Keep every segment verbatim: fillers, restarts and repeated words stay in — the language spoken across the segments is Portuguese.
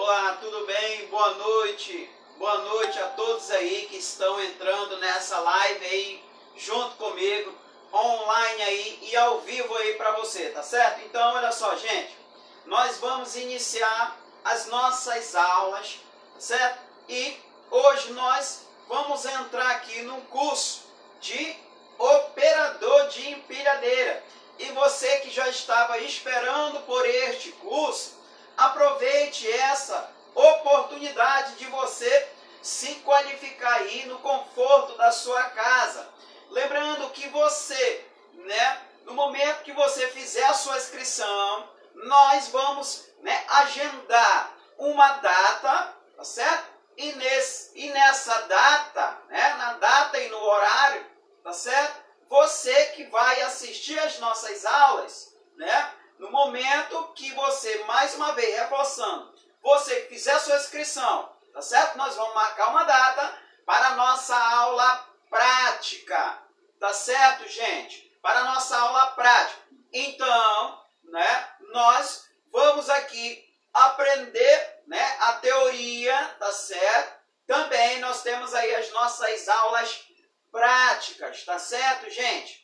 Olá, tudo bem? Boa noite. Boa noite a todos aí que estão entrando nessa live aí junto comigo, online aí e ao vivo aí para você, tá certo? Então, olha só, gente, nós vamos iniciar as nossas aulas, certo? E hoje nós vamos entrar aqui num curso de operador de empilhadeira. E você que já estava esperando por este curso, aproveite essa oportunidade de você se qualificar aí no conforto da sua casa. Lembrando que você, né, no momento que você fizer a sua inscrição, nós vamos, né, agendar uma data, tá certo? E, nesse, e nessa data, né, na data e no horário, tá certo? Você que vai assistir às nossas aulas, né? No momento que você, mais uma vez, reforçando, você que fizer a sua inscrição, tá certo? Nós vamos marcar uma data para a nossa aula prática, tá certo, gente? Para a nossa aula prática. Então, né, nós vamos aqui aprender, né, a teoria, tá certo? Também nós temos aí as nossas aulas práticas, tá certo, gente?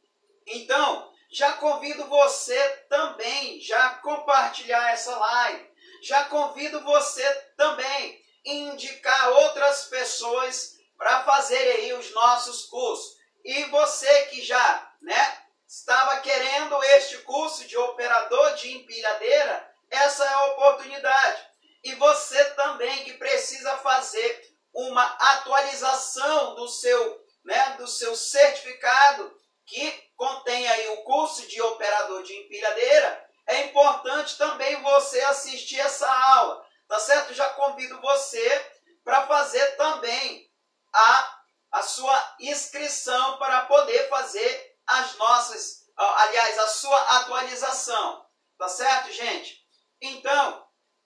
Então, já convido você também já compartilhar essa live. Já convido você também indicar outras pessoas para fazerem aí os nossos cursos. E você que já, né, estava querendo este curso de operador de empilhadeira, essa é a oportunidade. E você também que precisa fazer uma atualização do seu, né, do seu certificado que contém aí o curso de operador de empilhadeira, é importante também você assistir essa aula, tá certo? Já convido você para fazer também a, a sua inscrição para poder fazer as nossas, aliás, a sua atualização, tá certo, gente? Então,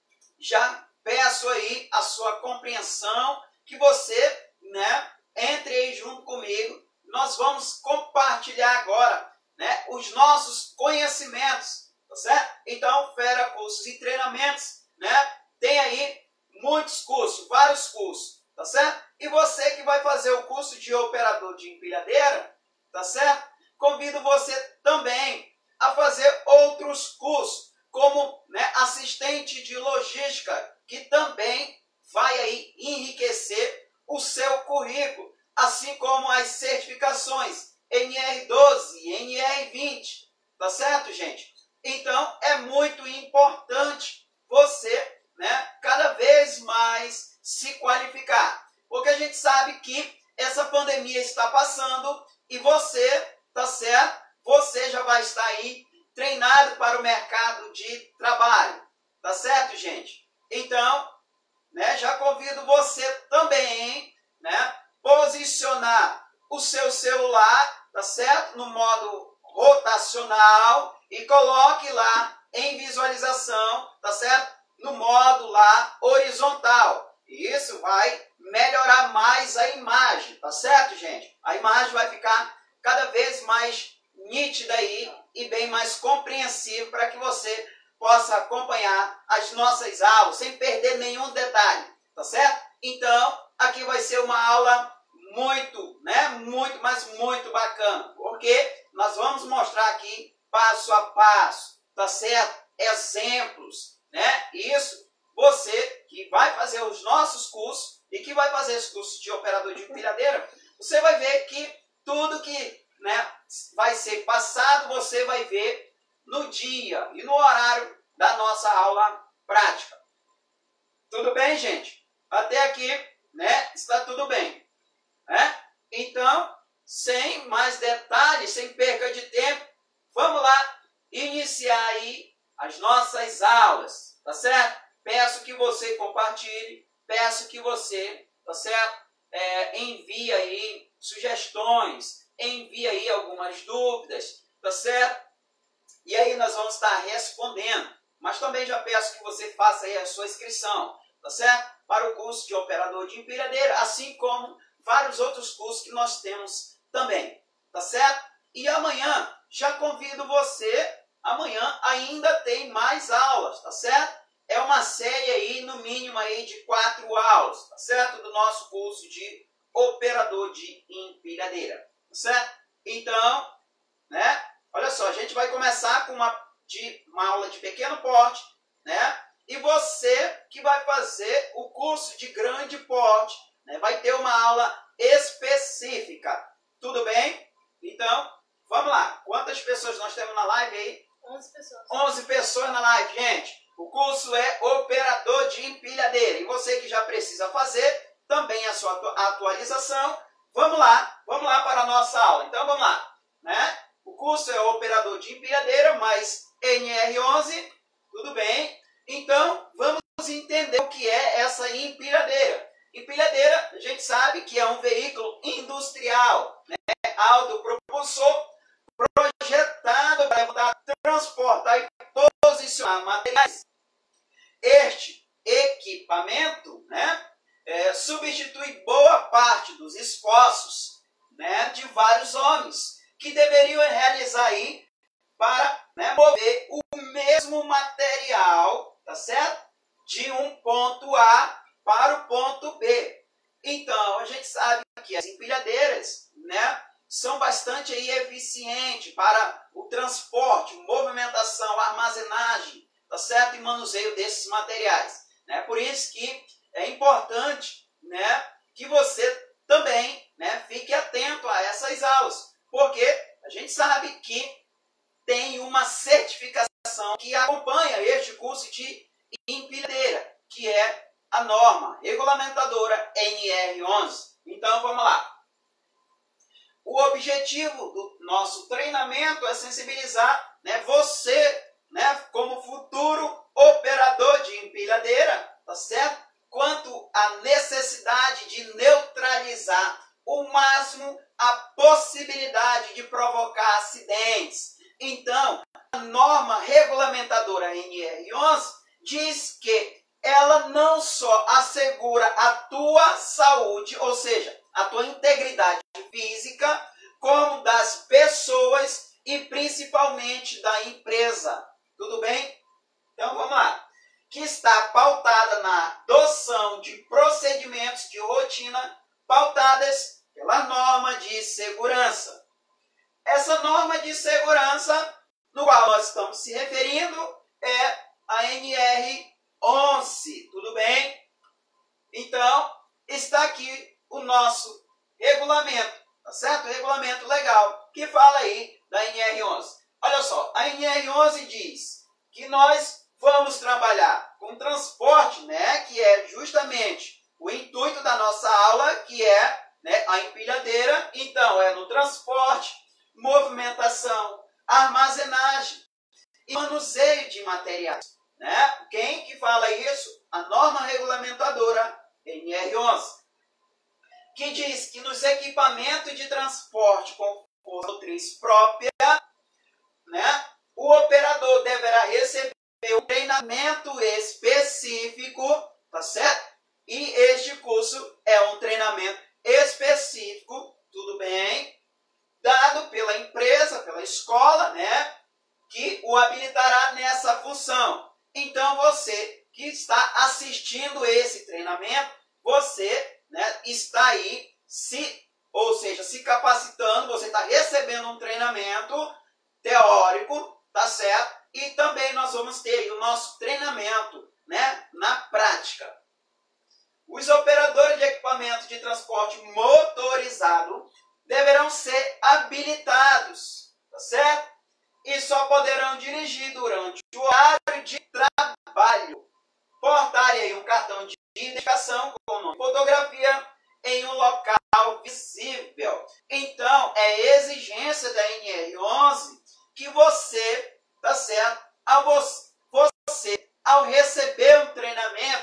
já peço aí a sua compreensão, que você, né, entre aí junto comigo. Nós vamos compartilhar agora, né, os nossos conhecimentos, tá certo? Então, Fera Cursos e Treinamentos, né, tem aí muitos cursos, vários cursos, tá certo? E você que vai fazer o curso de operador de empilhadeira, tá certo? Convido você também a fazer outros cursos, como, né, assistente de logística, que também vai aí enriquecer o seu currículo, assim como as certificações N R doze e N R vinte, tá certo, gente? Então, é muito importante você, né, cada vez mais se qualificar, porque a gente sabe que essa pandemia está passando e você, tá certo? Você já vai estar aí treinado para o mercado de trabalho, tá certo, gente? Então, né, já convido você também, né, posicionar o seu celular, tá certo? No modo rotacional e coloque lá em visualização, tá certo? No modo lá horizontal. Isso vai melhorar mais a imagem, tá certo, gente? A imagem vai ficar cada vez mais nítida aí e bem mais compreensível para que você possa acompanhar as nossas aulas sem perder nenhum detalhe, tá certo? Então, aqui vai ser uma aula muito, né, muito, mas muito bacana, porque nós vamos mostrar aqui passo a passo, tá certo? Exemplos, né? Isso, você que vai fazer os nossos cursos e que vai fazer esse curso de operador de empilhadeira, você vai ver que tudo que, né, vai ser passado, você vai ver no dia e no horário da nossa aula prática. Tudo bem, gente? Até aqui, né, está tudo bem, né? Então, sem mais detalhes, sem perca de tempo, vamos lá iniciar aí as nossas aulas, tá certo? Peço que você compartilhe, peço que você, tá certo? É, envie aí sugestões, envie aí algumas dúvidas, tá certo? E aí nós vamos estar respondendo. Mas também já peço que você faça aí a sua inscrição, tá certo? Para o curso de operador de empilhadeira, assim como vários outros cursos que nós temos também, tá certo? E amanhã, já convido você, amanhã ainda tem mais aulas, tá certo? é uma série aí, no mínimo aí de quatro aulas, tá certo? Do nosso curso de operador de empilhadeira, tá certo? Então, né? Olha só, a gente vai começar com uma, de, uma aula de pequeno porte, né? E você que vai fazer o curso de grande porte, né? Vai ter uma aula específica, tudo bem? Então, vamos lá. Quantas pessoas nós temos na live aí? onze pessoas. onze pessoas na live, gente. O curso é operador de empilhadeira. E você que já precisa fazer também a sua atualização. Vamos lá, vamos lá para a nossa aula. Então, vamos lá, né? O curso é operador de empilhadeira, mais N R onze, tudo bem? Então, vamos entender o que é essa empilhadeira. Empilhadeira, a gente sabe que é um veículo industrial, né? Autopropulsor, projetado para levantar, transportar e posicionar materiais. Este equipamento, né, é, substitui boa parte dos esforços, né, de vários homens que deveriam realizar aí para, né, mover o mesmo material, tá certo? De um ponto A para o ponto B. Então, a gente sabe que as empilhadeiras, né, são bastante aí eficientes para o transporte, movimentação, armazenagem, tá certo? E manuseio desses materiais, né? Por isso que é importante, né, que você também, né, fique atento a essas aulas, porque a gente sabe que tem uma certificação que acompanha este curso de empilhadeira, que é a norma regulamentadora N R onze. Então, vamos lá. O objetivo do nosso treinamento é sensibilizar, né, você, né, como futuro operador de empilhadeira, tá certo? Quanto à necessidade de neutralizar o máximo a possibilidade de provocar acidentes. Então, a norma regulamentadora N R onze diz que ela não só assegura a tua saúde, ou seja, a tua integridade física, como das pessoas e principalmente da empresa. Tudo bem? Então vamos lá. Que está pautada na adoção de procedimentos de rotina pautadas pela norma de segurança. Essa norma de segurança, no qual nós estamos se referindo, é a N R onze. Tudo bem? Então, está aqui o nosso regulamento, tá certo? Regulamento legal, que fala aí da N R onze. Olha só, a N R onze diz que nós vamos trabalhar com transporte, né, que é justamente o intuito da nossa aula, que é, né, a empilhadeira. Então, é no transporte, movimentação, armazenagem e manuseio de materiais, né? Quem que fala isso? A norma regulamentadora N R onze, que diz que nos equipamentos de transporte com força motriz própria, né, o operador deverá receber um treinamento específico, tá certo? E este curso é um treinamento específico, tudo bem, dado pela empresa, pela escola, né, que o habilitará nessa função. Então, você que está assistindo esse treinamento, você, né, está aí, se, ou seja, se capacitando, você está recebendo um treinamento teórico, tá certo? E também nós vamos ter aí o nosso treinamento, né, na prática. Os operadores de equipamentos de transporte motorizado deverão ser habilitados, tá certo? E só poderão dirigir durante o horário de trabalho. Portarem aí um cartão de identificação com nome e fotografia em um local visível. Então, é exigência da N R onze que você, tá certo? Ao você, você, ao receber um treinamento,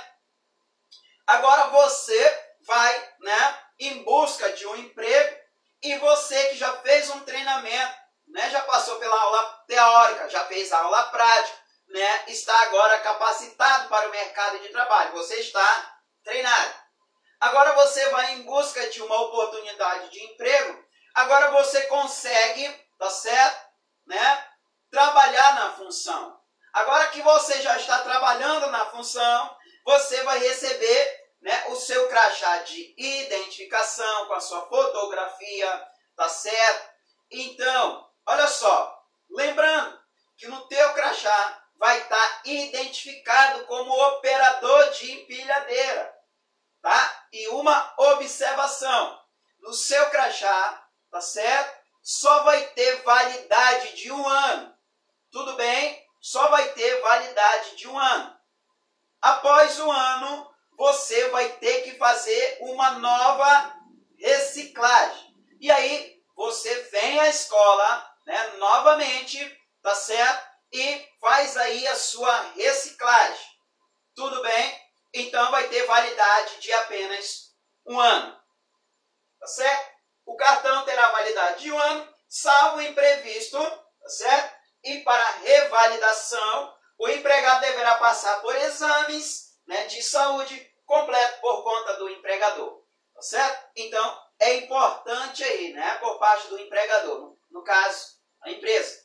agora você vai, né, em busca de um emprego, e você que já fez um treinamento, né, já passou pela aula teórica, já fez a aula prática, né, está agora capacitado para o mercado de trabalho. Você está treinado. Agora você vai em busca de uma oportunidade de emprego. Agora você consegue, tá certo, né, trabalhar na função. Agora que você já está trabalhando na função, você vai receber, né, o seu crachá de identificação com a sua fotografia, tá certo? Então, olha só, lembrando que no teu crachá vai estar identificado como operador de empilhadeira, tá? E uma observação, no seu crachá, tá certo? Só vai ter validade de um ano, tudo bem? Só vai ter validade de um ano. Após um ano, você vai ter que fazer uma nova reciclagem. E aí, você vem à escola, né, novamente, tá certo? E faz aí a sua reciclagem. Tudo bem? Então, vai ter validade de apenas um ano. Tá certo? O cartão terá validade de um ano, salvo imprevisto, tá certo? E para revalidação, o empregado deverá passar por exames, né, de saúde completo por conta do empregador, tá certo? Então, é importante aí, né, por parte do empregador, no, no caso, a empresa.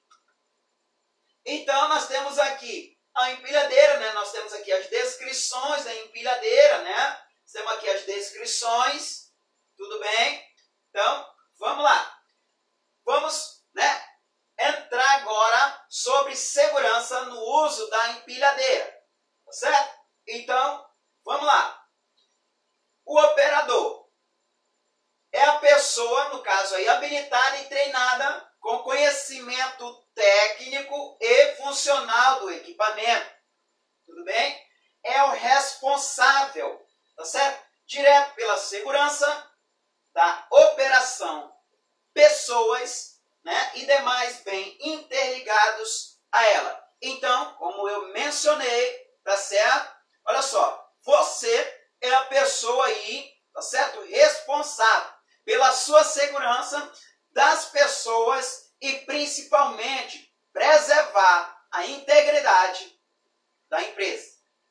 Então, nós temos aqui a empilhadeira, né, nós temos aqui as descrições da empilhadeira, né, temos aqui as descrições, tudo bem? Então, vamos lá. Vamos, né, entrar agora sobre segurança no uso da empilhadeira, tá certo? Então, vamos lá. O operador é a pessoa, no caso aí, habilitada e treinada com conhecimento técnico e funcional do equipamento, tudo bem? É o responsável, tá certo? Direto pela segurança da operação, pessoas, né, e demais bem interligados a ela. Então, como eu mencionei, tá certo? Olha só, você é a pessoa aí, tá certo? Responsável pela sua segurança das pessoas e principalmente preservar a integridade da empresa.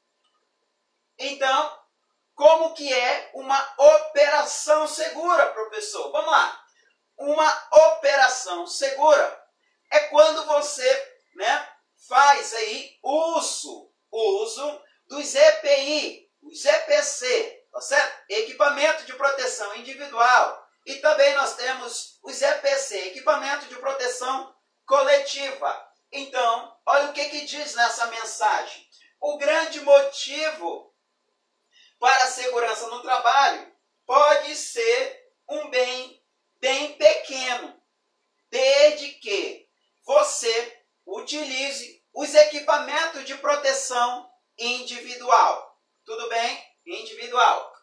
Então, como que é uma operação segura, professor? Vamos lá. Uma operação segura é quando você, né, faz aí uso, uso dos E P I, os E P C, tá certo? Equipamento de proteção individual. E também nós temos os E P C, equipamento de proteção coletiva. Então, olha o que que diz nessa mensagem. O grande motivo para a segurança no trabalho pode ser um bem bem pequeno, desde que você utilize os equipamentos de proteção individual. Tudo bem? Individual.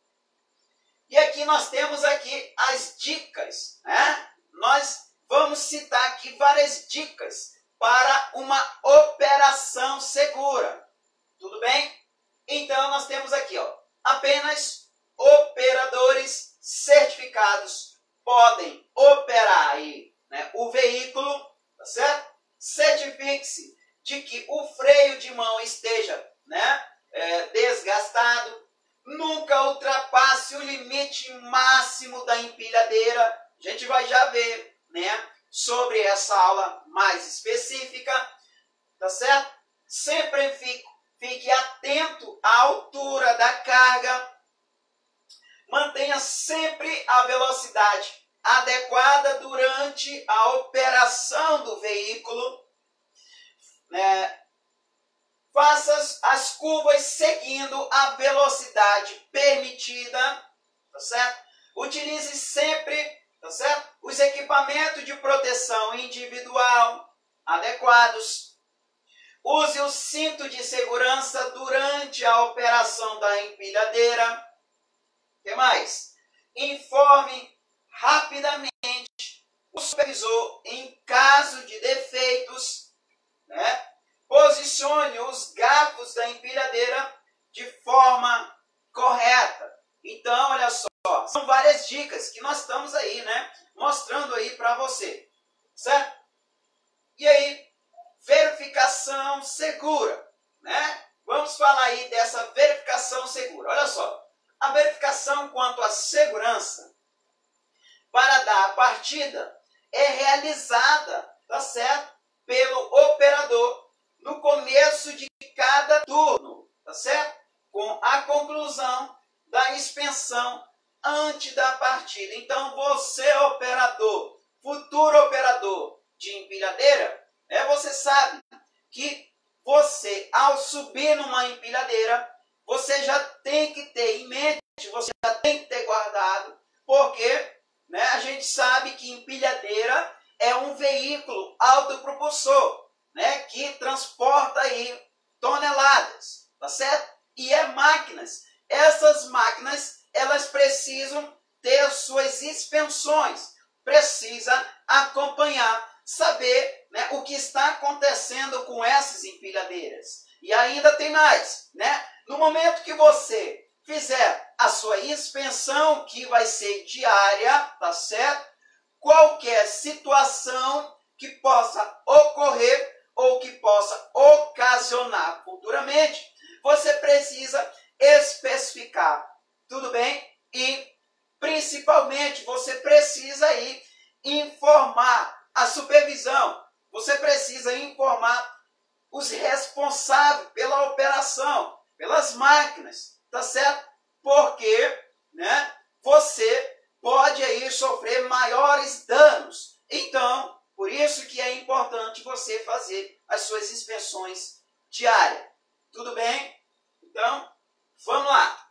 E aqui nós temos aqui as dicas, né? Nós vamos citar aqui várias dicas para uma operação segura. Tudo bem? Então nós temos aqui, ó, apenas operadores certificados podem operar aí, né, o veículo, tá certo? Certifique-se de que o freio de mão esteja, né, é, desgastado. Nunca ultrapasse o limite máximo da empilhadeira. A gente vai já ver, né, sobre essa aula mais específica, tá certo? Sempre fique, fique atento à altura da carga. Mantenha sempre a velocidade adequada durante a operação do veículo. Né? Faça as curvas seguindo a velocidade permitida, tá certo? Utilize sempre, tá certo, os equipamentos de proteção individual adequados. Use o cinto de segurança durante a operação da empilhadeira. O que mais? Informe rapidamente o supervisor em caso de defeitos, né? Posicione os garfos da empilhadeira de forma correta. Então, olha só, são várias dicas que nós estamos aí, né, mostrando aí para você, certo? E aí, verificação segura, né? Vamos falar aí dessa verificação segura. Olha só, a verificação quanto à segurança para dar a partida é realizada, tá certo, pelo operador no começo de cada turno, tá certo? Com a conclusão da expensão antes da partida. Então, você, operador, futuro operador de empilhadeira, é, você sabe que você, ao subir numa empilhadeira, você já tem que ter em mente, você já tem que ter guardado, porque, né, a gente sabe que empilhadeira é um veículo autopropulsor, né, que transporta aí toneladas, tá certo? E é máquinas. Essas máquinas, elas precisam ter suas expensões, precisa acompanhar, saber, né, o que está acontecendo com essas empilhadeiras. E ainda tem mais, né? No momento que você fizer a sua expensão, que vai ser diária, tá certo? Qualquer situação que possa ocorrer ou que possa ocasionar futuramente, você precisa especificar, tudo bem? E principalmente você precisa aí informar a supervisão, você precisa informar os responsáveis pela operação, pelas máquinas, tá certo? Porque, né, você pode aí sofrer maiores danos. Então, por isso que é importante você fazer as suas inspeções diárias. Tudo bem? Então, vamos lá.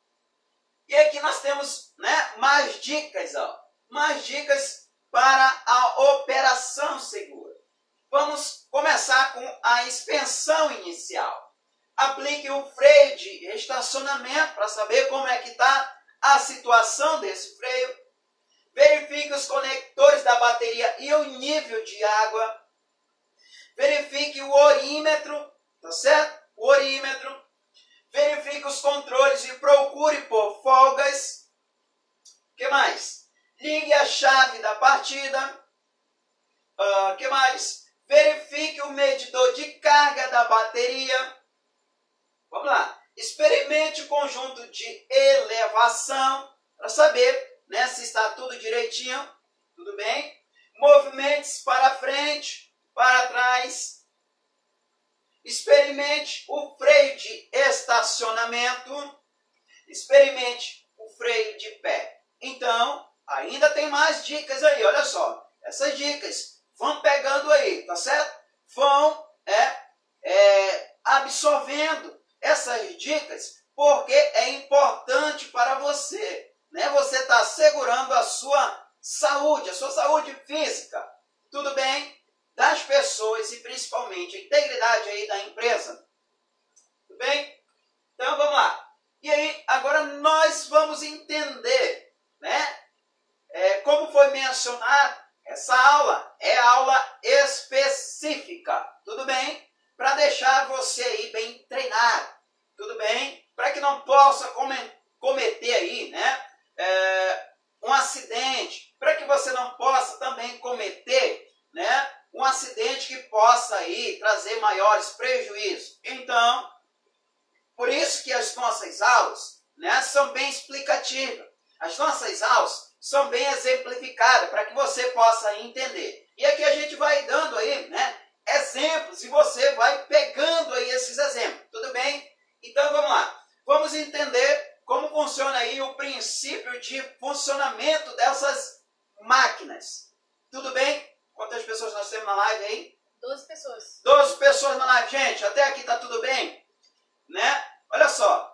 E aqui nós temos, né, mais dicas, ó, mais dicas para a operação segura. Vamos começar com a expensão inicial. Aplique o freio de estacionamento para saber como é que está a situação desse freio. Verifique os conectores da bateria e o nível de água. Verifique o orímetro, tá certo? O orímetro. Verifique os controles e procure por folgas. O que mais? Ligue a chave da partida. O uh, que mais? Verifique o medidor de carga da bateria. Vamos lá. Experimente o conjunto de elevação para saber, né, se está tudo direitinho. Tudo bem? Movimentos para frente, para trás. Experimente o freio de estacionamento. Experimente o freio de pé. Então, ainda tem mais dicas aí, olha só. Essas dicas vão pegando aí, tá certo? Vão é, é, absorvendo essas dicas, porque é importante para você, né? Você está segurando a sua saúde, a sua saúde física, tudo bem? Das pessoas e principalmente a integridade aí da empresa. Tudo bem? Então vamos lá. E aí, agora nós vamos entender, né? É, como foi mencionado, essa aula é aula específica, tudo bem? Para deixar você aí bem treinado, tudo bem? Para que não possa cometer aí, né, é, um acidente, para que você não possa também cometer, né, um acidente que possa aí trazer maiores prejuízos. Então, por isso que as nossas aulas, né, são bem explicativas. As nossas aulas são bem exemplificadas para que você possa entender. E aqui a gente vai dando aí, né, exemplos e você vai pegando aí esses exemplos. Tudo bem? Então vamos lá. Vamos entender como funciona aí o princípio de funcionamento dessas máquinas. Tudo bem? Quantas pessoas nós temos na live aí? doze pessoas. doze pessoas na live. Gente, até aqui tá tudo bem? Né? Olha só.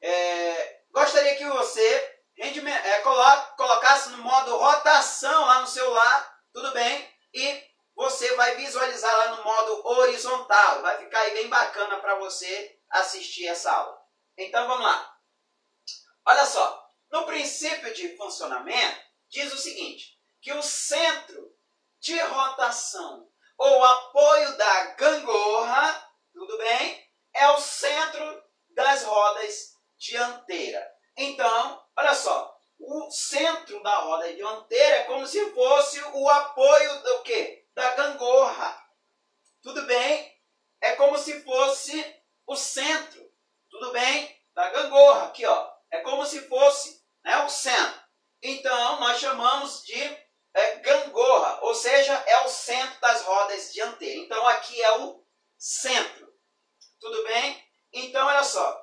É, gostaria que você é, colocasse no modo rotação lá no celular. Tudo bem? E você vai visualizar lá no modo horizontal. Vai ficar aí bem bacana para você assistir essa aula. Então vamos lá. Olha só. No princípio de funcionamento, diz o seguinte, que o centro de rotação ou apoio da gangorra, tudo bem, é o centro das rodas dianteiras. Então, olha só, o centro da roda dianteira é como se fosse o apoio do quê? Da gangorra. Tudo bem? É como se fosse o centro, tudo bem? Da gangorra, aqui ó, é como se fosse, né, o centro. Então, nós chamamos de é, gangorra, ou seja, é o centro das rodas dianteiras. Então, aqui é o centro. Tudo bem? Então, olha só.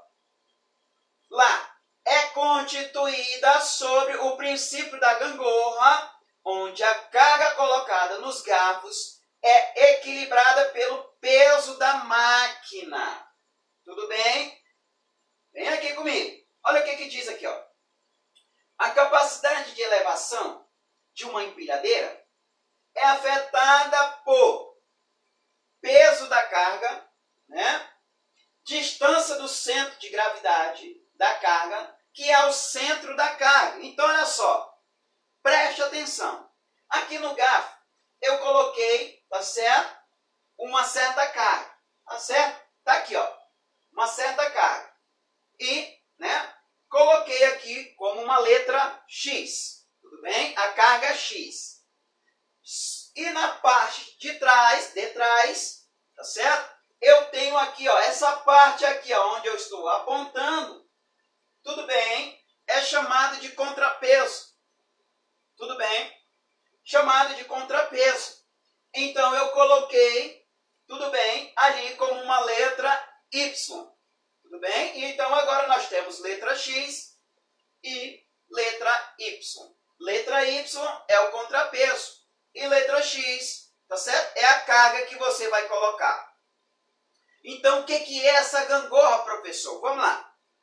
Lá é constituída sobre o princípio da gangorra, onde a carga colocada nos garfos é equilibrada pelo peso da máquina. Tudo bem? Vem aqui comigo. Olha o que, que diz aqui, ó. A capacidade de elevação de uma empilhadeira é afetada por peso da carga, né? Distância do centro de gravidade da carga, que é o centro da carga. Então, olha só, preste atenção. Aqui no garfo, eu coloquei, tá certo? Uma certa carga, tá certo? Tá aqui, ó, uma certa carga. E, né, coloquei aqui como uma letra X, tudo bem? A carga X. E na parte de trás, de trás, tá certo? Eu tenho aqui, ó, essa parte aqui, ó, onde eu estou apontando, tudo bem? É chamado de contrapeso. Tudo bem? Chamado de contrapeso. Então, eu coloquei, tudo bem, ali como uma letra Y. Tudo bem? E então, agora nós temos letra X e letra Y. Letra Y é o contrapeso. E letra X, tá certo? É a carga que você vai colocar. Então, o que, que é essa gangorra, professor? Vamos lá.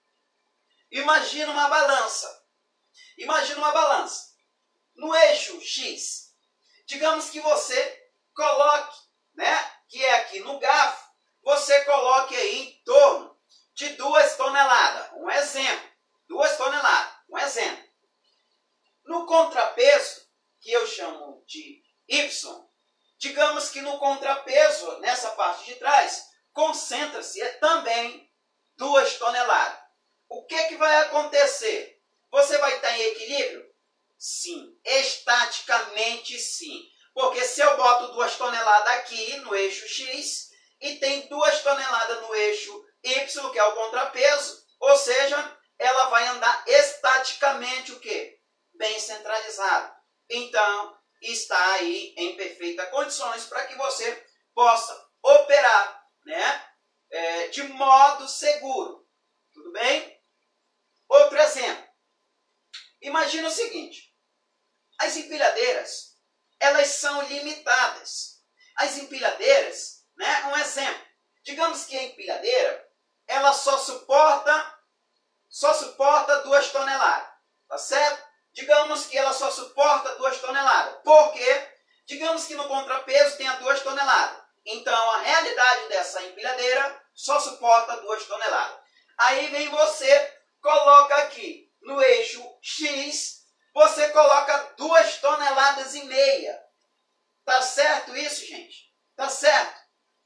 Imagina uma balança. Imagina uma balança. No eixo X, digamos que você coloque, né, que é aqui no garfo, você coloque aí em torno de duas toneladas. Um exemplo. Duas toneladas. Um exemplo. No contrapeso, que eu chamo de Y, digamos que no contrapeso, nessa parte de trás, concentra-se também duas toneladas. O que, que vai acontecer? Você vai estar em equilíbrio? Sim. Estaticamente, sim. Porque se eu boto duas toneladas aqui no eixo X e tem duas toneladas no eixo Y, que é o contrapeso, ou seja, ela vai andar estaticamente o quê? Bem centralizado. Então, está aí em perfeitas condições para que você possa operar, né, é, de modo seguro. Tudo bem? Outro exemplo. Imagina o seguinte. As empilhadeiras, elas são limitadas. As empilhadeiras, né, um exemplo. Digamos que a empilhadeira, ela só suporta, só suporta duas toneladas. Tá certo? Digamos que ela só suporta duas toneladas. Por quê? Digamos que no contrapeso tenha duas toneladas. Então, a realidade dessa empilhadeira só suporta duas toneladas. Aí vem você, coloca aqui no eixo X, você coloca duas toneladas e meia. Tá certo isso, gente? Tá certo?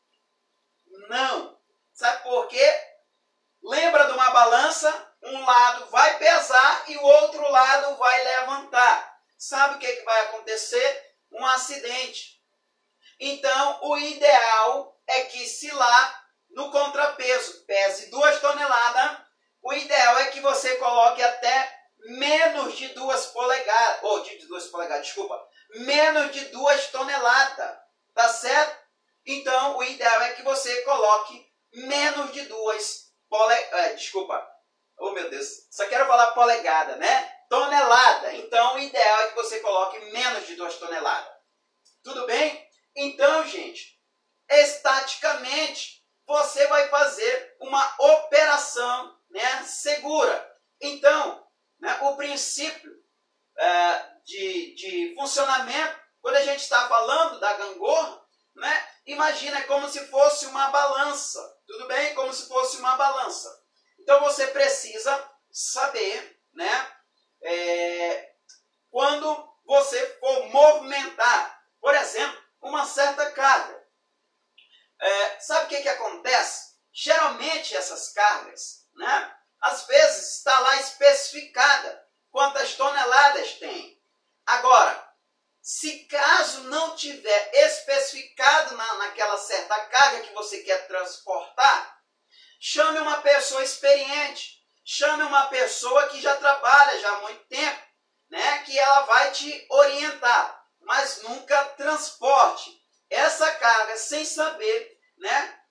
Não. Sabe por quê? Lembra de uma balança? Um lado vai pesar e o outro lado vai levantar. Sabe o que, que vai acontecer? Um acidente. Então, o ideal é que se lá no contrapeso pese duas toneladas, o ideal é que você coloque até menos de duas polegadas, ou de duas polegadas, desculpa, menos de duas toneladas, tá certo? Então, o ideal é que você coloque menos de duas polegadas, desculpa, oh meu Deus, só quero falar polegada, né? Tonelada. Então, o ideal é que você coloque menos de duas toneladas. Tudo bem? Então, gente, estaticamente, você vai fazer uma operação, né, segura. Então, né, o princípio é, de, de funcionamento, quando a gente está falando da gangorra, né, imagina como se fosse uma balança. Tudo bem? Como se fosse uma balança. Então, você precisa saber, né, é, quando você for movimentar, por exemplo, uma certa carga. É, sabe o que, que acontece? Geralmente essas cargas, né, às vezes está lá especificada quantas toneladas tem. Agora, se caso não tiver especificado na, naquela certa carga que você quer transportar, chame uma pessoa experiente, chame uma pessoa que já trabalha já há muito tempo, né, que ela vai te orientar, mas nunca transporte essa carga sem saber, né,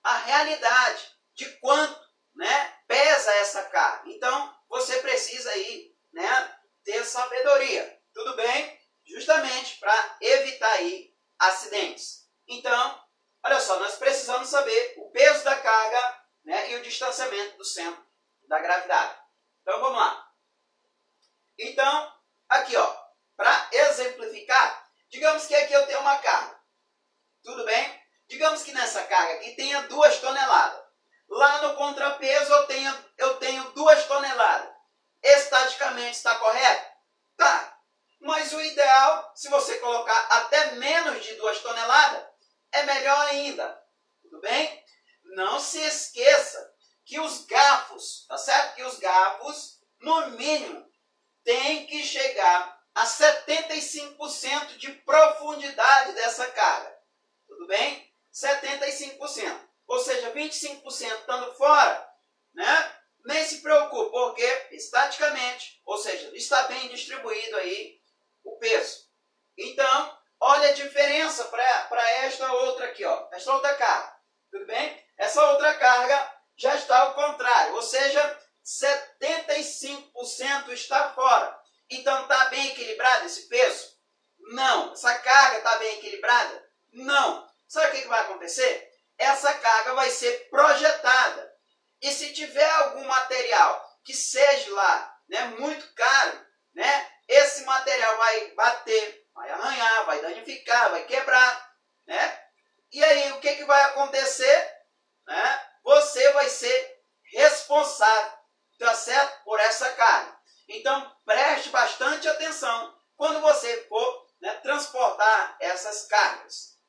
a realidade de quanto, né, pesa essa carga. Então, você precisa aí, né, ter sabedoria, tudo bem? Justamente para evitar aí acidentes. Então, olha só, nós precisamos saber o peso da carga, né, e o distanciamento do centro da gravidade. Então, vamos lá. Então, aqui, ó, para exemplificar, digamos que aqui eu tenho uma carga, tudo bem? Digamos que nessa carga aqui tenha duas toneladas. Lá no contrapeso eu tenho, eu tenho duas toneladas. Estaticamente está correto? Tá. Mas o ideal, se você colocar até menos de duas toneladas, é melhor ainda. Tudo bem? Não se esqueça que os garfos, tá certo? Que os garfos, no mínimo, têm que chegar a setenta e cinco por cento de profundidade dessa carga. Tudo bem? setenta e cinco por cento. Ou seja, vinte e cinco por cento estando fora, né? Nem se preocupe, porque estaticamente, ou seja, está bem distribuído aí o peso. Então, olha a diferença para esta outra aqui, ó, esta outra carga. Tudo bem? Essa outra carga já está ao contrário, ou seja, setenta e cinco por cento está fora. Então, está bem equilibrado esse peso? Não. Essa carga está bem equilibrada? Não. Sabe o que, que vai acontecer? Essa carga vai ser projetada. E se tiver algum material que seja lá, né, muito caro, né, esse material vai bater, vai arranhar, vai danificar, vai quebrar, né? E aí o que, que vai acontecer? Né? Você vai ser responsável, tá certo? Por essa carga. Então preste bastante atenção quando você for, né, transportar essas cargas.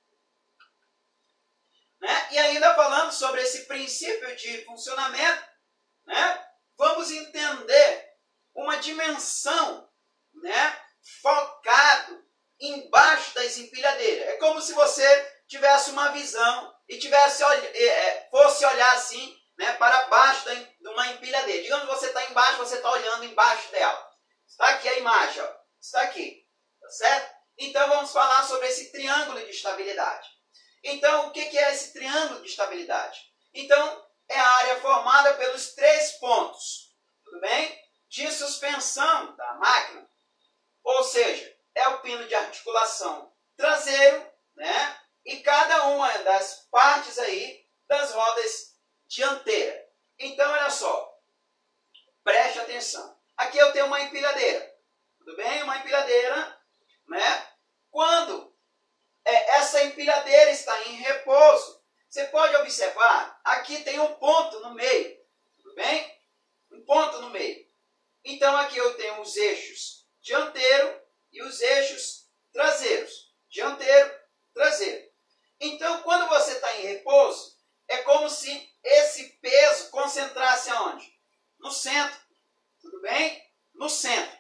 Né? E ainda falando sobre esse princípio de funcionamento, né, vamos entender uma dimensão, né, focado embaixo das empilhadeiras. É como se você tivesse uma visão e tivesse, fosse olhar assim, né, para baixo de uma empilhadeira. Digamos que você está embaixo, você está olhando embaixo dela. Está aqui a imagem, ó. Está aqui, tá certo? Então vamos falar sobre esse triângulo de estabilidade. Então, o que é esse triângulo de estabilidade? Então, é a área formada pelos três pontos, tudo bem? De suspensão da máquina. Ou seja, é o pino de articulação traseiro, né? E cada uma das partes aí das rodas dianteiras. Então, olha só, preste atenção. Aqui eu tenho uma empilhadeira, tudo bem? Uma empilhadeira, né? Quando é, essa empilhadeira está em repouso, você pode observar, aqui tem um ponto no meio, tudo bem? Um ponto no meio. Então aqui eu tenho os eixos dianteiro e os eixos traseiros. Dianteiro, traseiro. Então quando você está em repouso, é como se esse peso concentrasse aonde? No centro, tudo bem? No centro.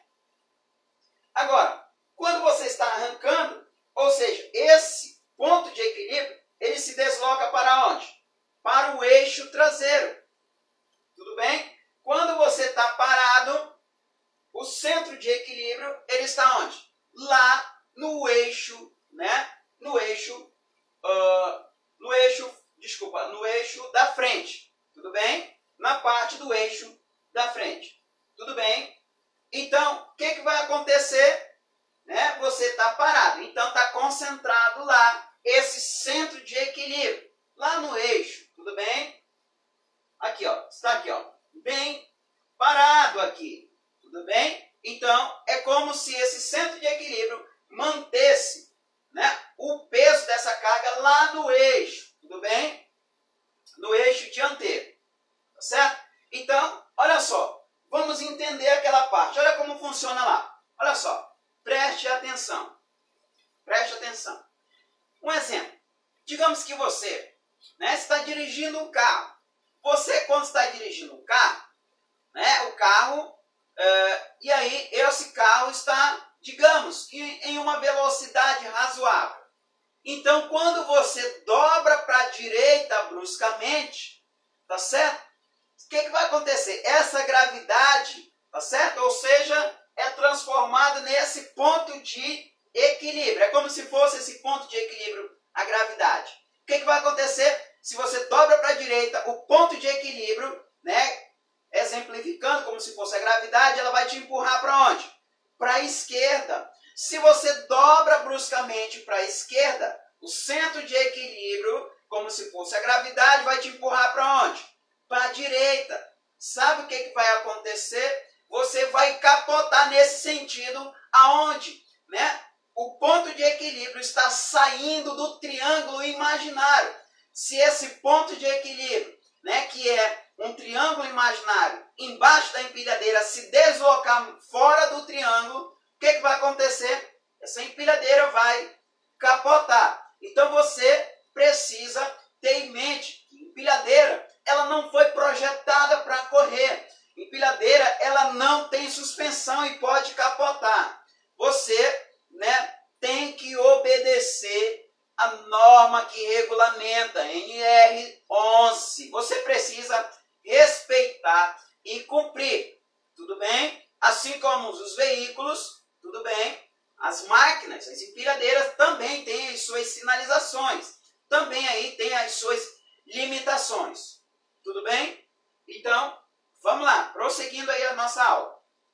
Agora, quando você está arrancando, ou seja, esse ponto de equilíbrio, ele se desloca para onde? Para o eixo traseiro. Tudo bem? Quando você está parado, o centro de equilíbrio, ele está onde? Lá no eixo, né? No eixo, uh, no eixo, desculpa, no eixo da frente. Tudo bem? Na parte do eixo da frente. Tudo bem? Então, o que, que vai acontecer? Né? Você está parado, então está concentrado lá, esse centro de equilíbrio, lá no eixo, tudo bem? Aqui, ó, está aqui, ó, bem parado aqui, tudo bem? Então, é como se esse centro de equilíbrio mantesse, né, o peso dessa carga lá no eixo, tudo bem? No eixo dianteiro, tá certo? Então, olha só, vamos entender aquela parte, olha como funciona lá, olha só. Preste atenção. Preste atenção. Um exemplo. Digamos que você, né, está dirigindo um carro. Você, quando está dirigindo um carro, né, o carro, é, e aí esse carro está, digamos, em, em uma velocidade razoável. Então, quando você dobra para a direita bruscamente, tá certo? O que, que vai acontecer? Essa gravidade, tá certo? Ou seja, é transformado nesse ponto de equilíbrio. É como se fosse esse ponto de equilíbrio, a gravidade. O que, que vai acontecer? se você dobra para a direita, o ponto de equilíbrio, né, exemplificando como se fosse a gravidade, ela vai te empurrar para onde? Para a esquerda. Se você dobra bruscamente para a esquerda, o centro de equilíbrio, como se fosse a gravidade, vai te empurrar para onde? Para a direita. Sabe o que, que vai acontecer? Você vai capotar nesse sentido, aonde, né, o ponto de equilíbrio está saindo do triângulo imaginário. Se esse ponto de equilíbrio, né, que é um triângulo imaginário, embaixo da empilhadeira, se deslocar fora do triângulo, o que, que vai acontecer? Essa empilhadeira vai capotar. Então você precisa ter em mente que empilhadeira, ela não foi projetada para correr. Empilhadeira, ela não tem suspensão e pode capotar. Você, né, tem que obedecer a norma que regulamenta, N R onze. Você precisa respeitar e cumprir. Tudo bem? Assim como os veículos, tudo bem? As máquinas, as empilhadeiras também têm as suas sinalizações. Também aí tem as suas limitações. Tudo bem? Então, vamos lá, prosseguindo aí a nossa aula.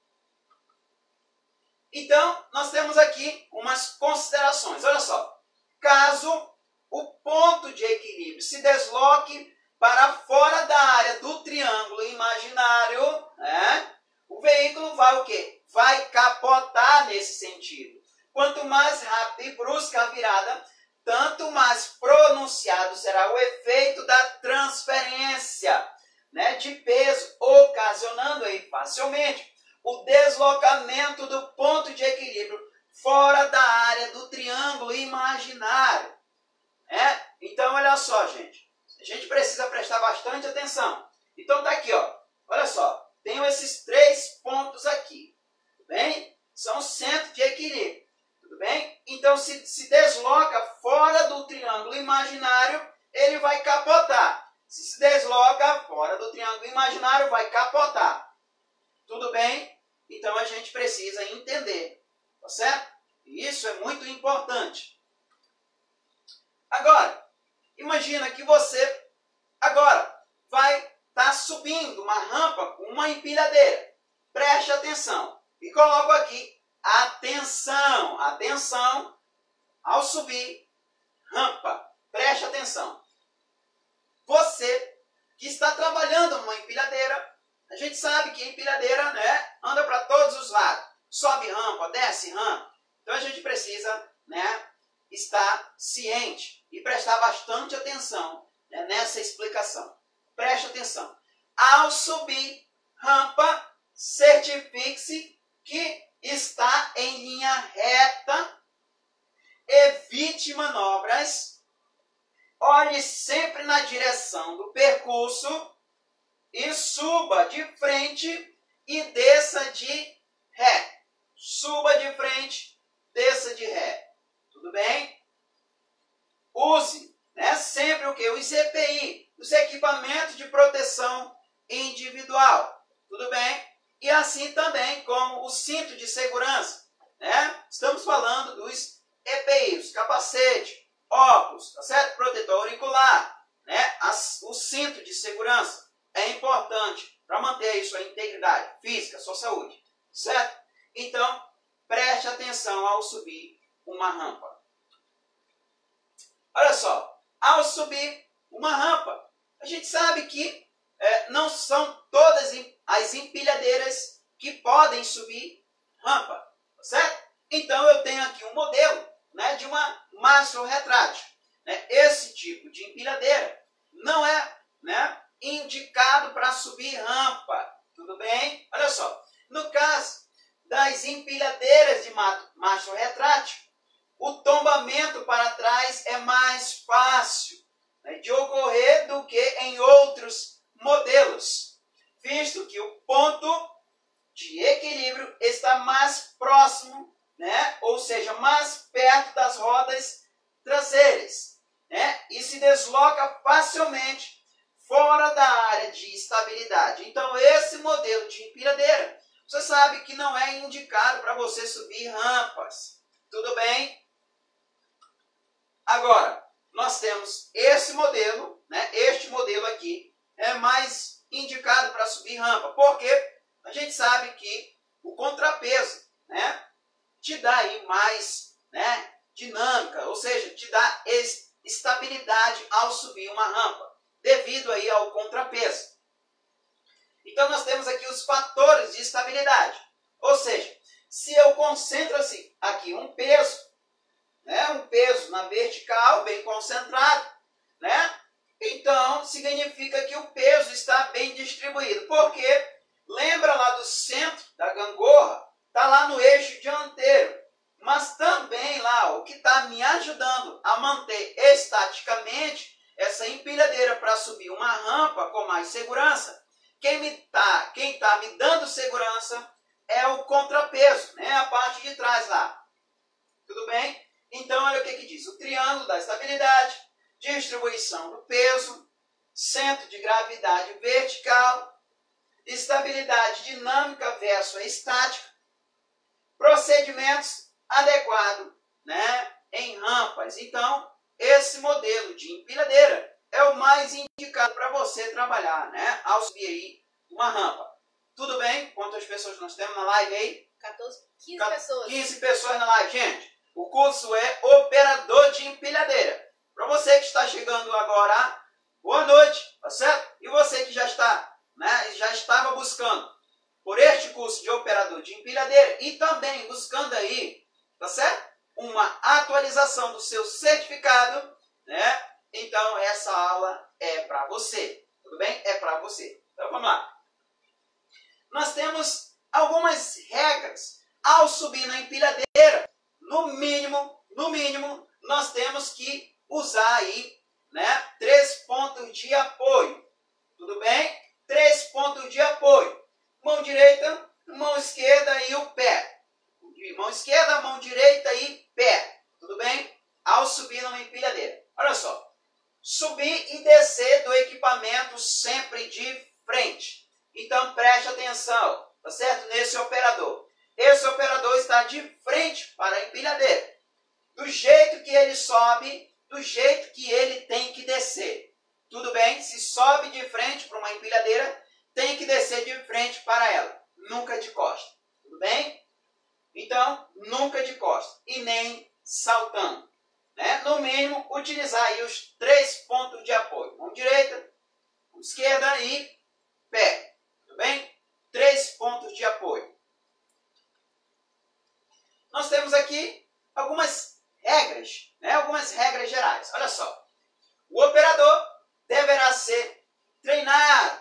Então, nós temos aqui umas considerações. Olha só. Caso o ponto de equilíbrio se desloque para fora da área do triângulo imaginário, né, o veículo vai o quê? Vai capotar nesse sentido. Quanto mais rápida e brusca a virada, tanto mais pronunciado será o efeito da transferência, né, de peso, ocasionando aí facilmente o deslocamento do ponto de equilíbrio fora da área do triângulo imaginário. É? Então, olha só, gente. A gente precisa prestar bastante atenção. Então, tá aqui, ó. Olha só. Tenho esses três pontos aqui. Tudo bem? São centros de equilíbrio. Tudo bem? Então, se se desloca fora do triângulo imaginário, ele vai capotar. Se se desloca fora do triângulo imaginário, vai capotar. Tudo bem? Então, a gente precisa entender. Tá certo? E isso é muito importante. Agora, imagina que você agora vai estar tá subindo uma rampa com uma empilhadeira. Preste atenção. E coloco aqui, atenção, atenção, ao subir rampa. Preste atenção. Você que está trabalhando numa empilhadeira, a gente sabe que a empilhadeira, né, anda para todos os lados. Sobe rampa, desce rampa. Então a gente precisa, né, estar ciente e prestar bastante atenção, né, nessa explicação. Preste atenção. Ao subir rampa, certifique-se que está em linha reta, evite manobras, olhe sempre na direção do percurso e suba de frente e desça de ré. Suba de frente, desça de ré. Tudo bem? Use, né, sempre o que? Os E P I, os equipamentos de proteção individual. Tudo bem? E assim também como o cinto de segurança. Né? Estamos falando dos E P I, os capacete, óculos, tá certo? Protetor auricular, né? As, o cinto de segurança é importante para manter aí sua integridade física, sua saúde. Certo? Então, preste atenção ao subir uma rampa. Olha só, ao subir uma rampa, a gente sabe que é, não são todas as empilhadeiras que podem subir rampa, certo? Então, eu tenho aqui um modelo, né, de uma mastro retrátil. Né? Esse tipo de empilhadeira não é, né, indicado para subir rampa. Tudo bem? Olha só, no caso das empilhadeiras de mastro retrátil, o tombamento para trás é mais fácil, né, de ocorrer do que em outros modelos, visto que o ponto de equilíbrio está mais próximo, né, ou seja, mais perto das rodas traseiras, né, e se desloca facilmente fora da área de estabilidade. Então, esse modelo de empilhadeira, você sabe que não é indicado para você subir rampas. Tudo bem? Agora, nós temos esse modelo, né, este modelo aqui é mais indicado para subir rampa, porque a gente sabe que o contrapeso, né, te dá aí mais, né, dinâmica, ou seja, te dá estabilidade ao subir uma rampa, devido aí ao contrapeso. Então nós temos aqui os fatores de estabilidade, ou seja, se eu concentro assim, aqui um peso, né, um peso na vertical, bem concentrado, né, então significa que o peso está bem distribuído, porque lembra lá do centro da gangorra, está lá no eixo dianteiro, mas também lá o que está me ajudando a manter estaticamente essa empilhadeira para subir uma rampa com mais segurança, quem me tá, quem tá me dando segurança é o contrapeso, né? A parte de trás lá. Tudo bem? Então, olha o que que diz. O triângulo da estabilidade, distribuição do peso, centro de gravidade vertical, estabilidade dinâmica versus estática, procedimentos adequados, né, em rampas. Então, esse modelo de empilhadeira é o mais indicado para você trabalhar, né, ao subir aí uma rampa. Tudo bem? Quantas pessoas nós temos na live aí? quatorze, quinze pessoas. quinze pessoas na live. Gente, o curso é operador de empilhadeira. Para você que está chegando agora, boa noite, tá certo? E você que já está, né, já estava buscando por este curso de operador de empilhadeira e também buscando aí, tá certo? Uma atualização do seu certificado, né? Então essa aula é para você, tudo bem? É para você. Então vamos lá. Nós temos algumas regras ao subir na empilhadeira. No mínimo, no mínimo, nós temos que usar aí, né, três pontos de apoio. Tudo bem? Três pontos de apoio. Mão direita, mão esquerda e o pé. Mão esquerda, mão direita e pé. Tudo bem? Ao subir numa empilhadeira. Olha só. Subir e descer do equipamento sempre de frente. Então preste atenção, tá certo? Nesse operador. Esse operador está de frente para a empilhadeira. Do jeito que ele sobe, do jeito que ele tem que descer. Tudo bem? Se sobe de frente para uma empilhadeira, tem que descer de frente para ela. Nunca de costa. Tudo bem? Então, nunca de costa. E nem saltando. Né? No mínimo, utilizar aí os três pontos de apoio. Mão direita, mão esquerda e pé. Tudo bem? Três pontos de apoio. Nós temos aqui algumas regras, né? Algumas regras gerais. Olha só. O operador deverá ser treinado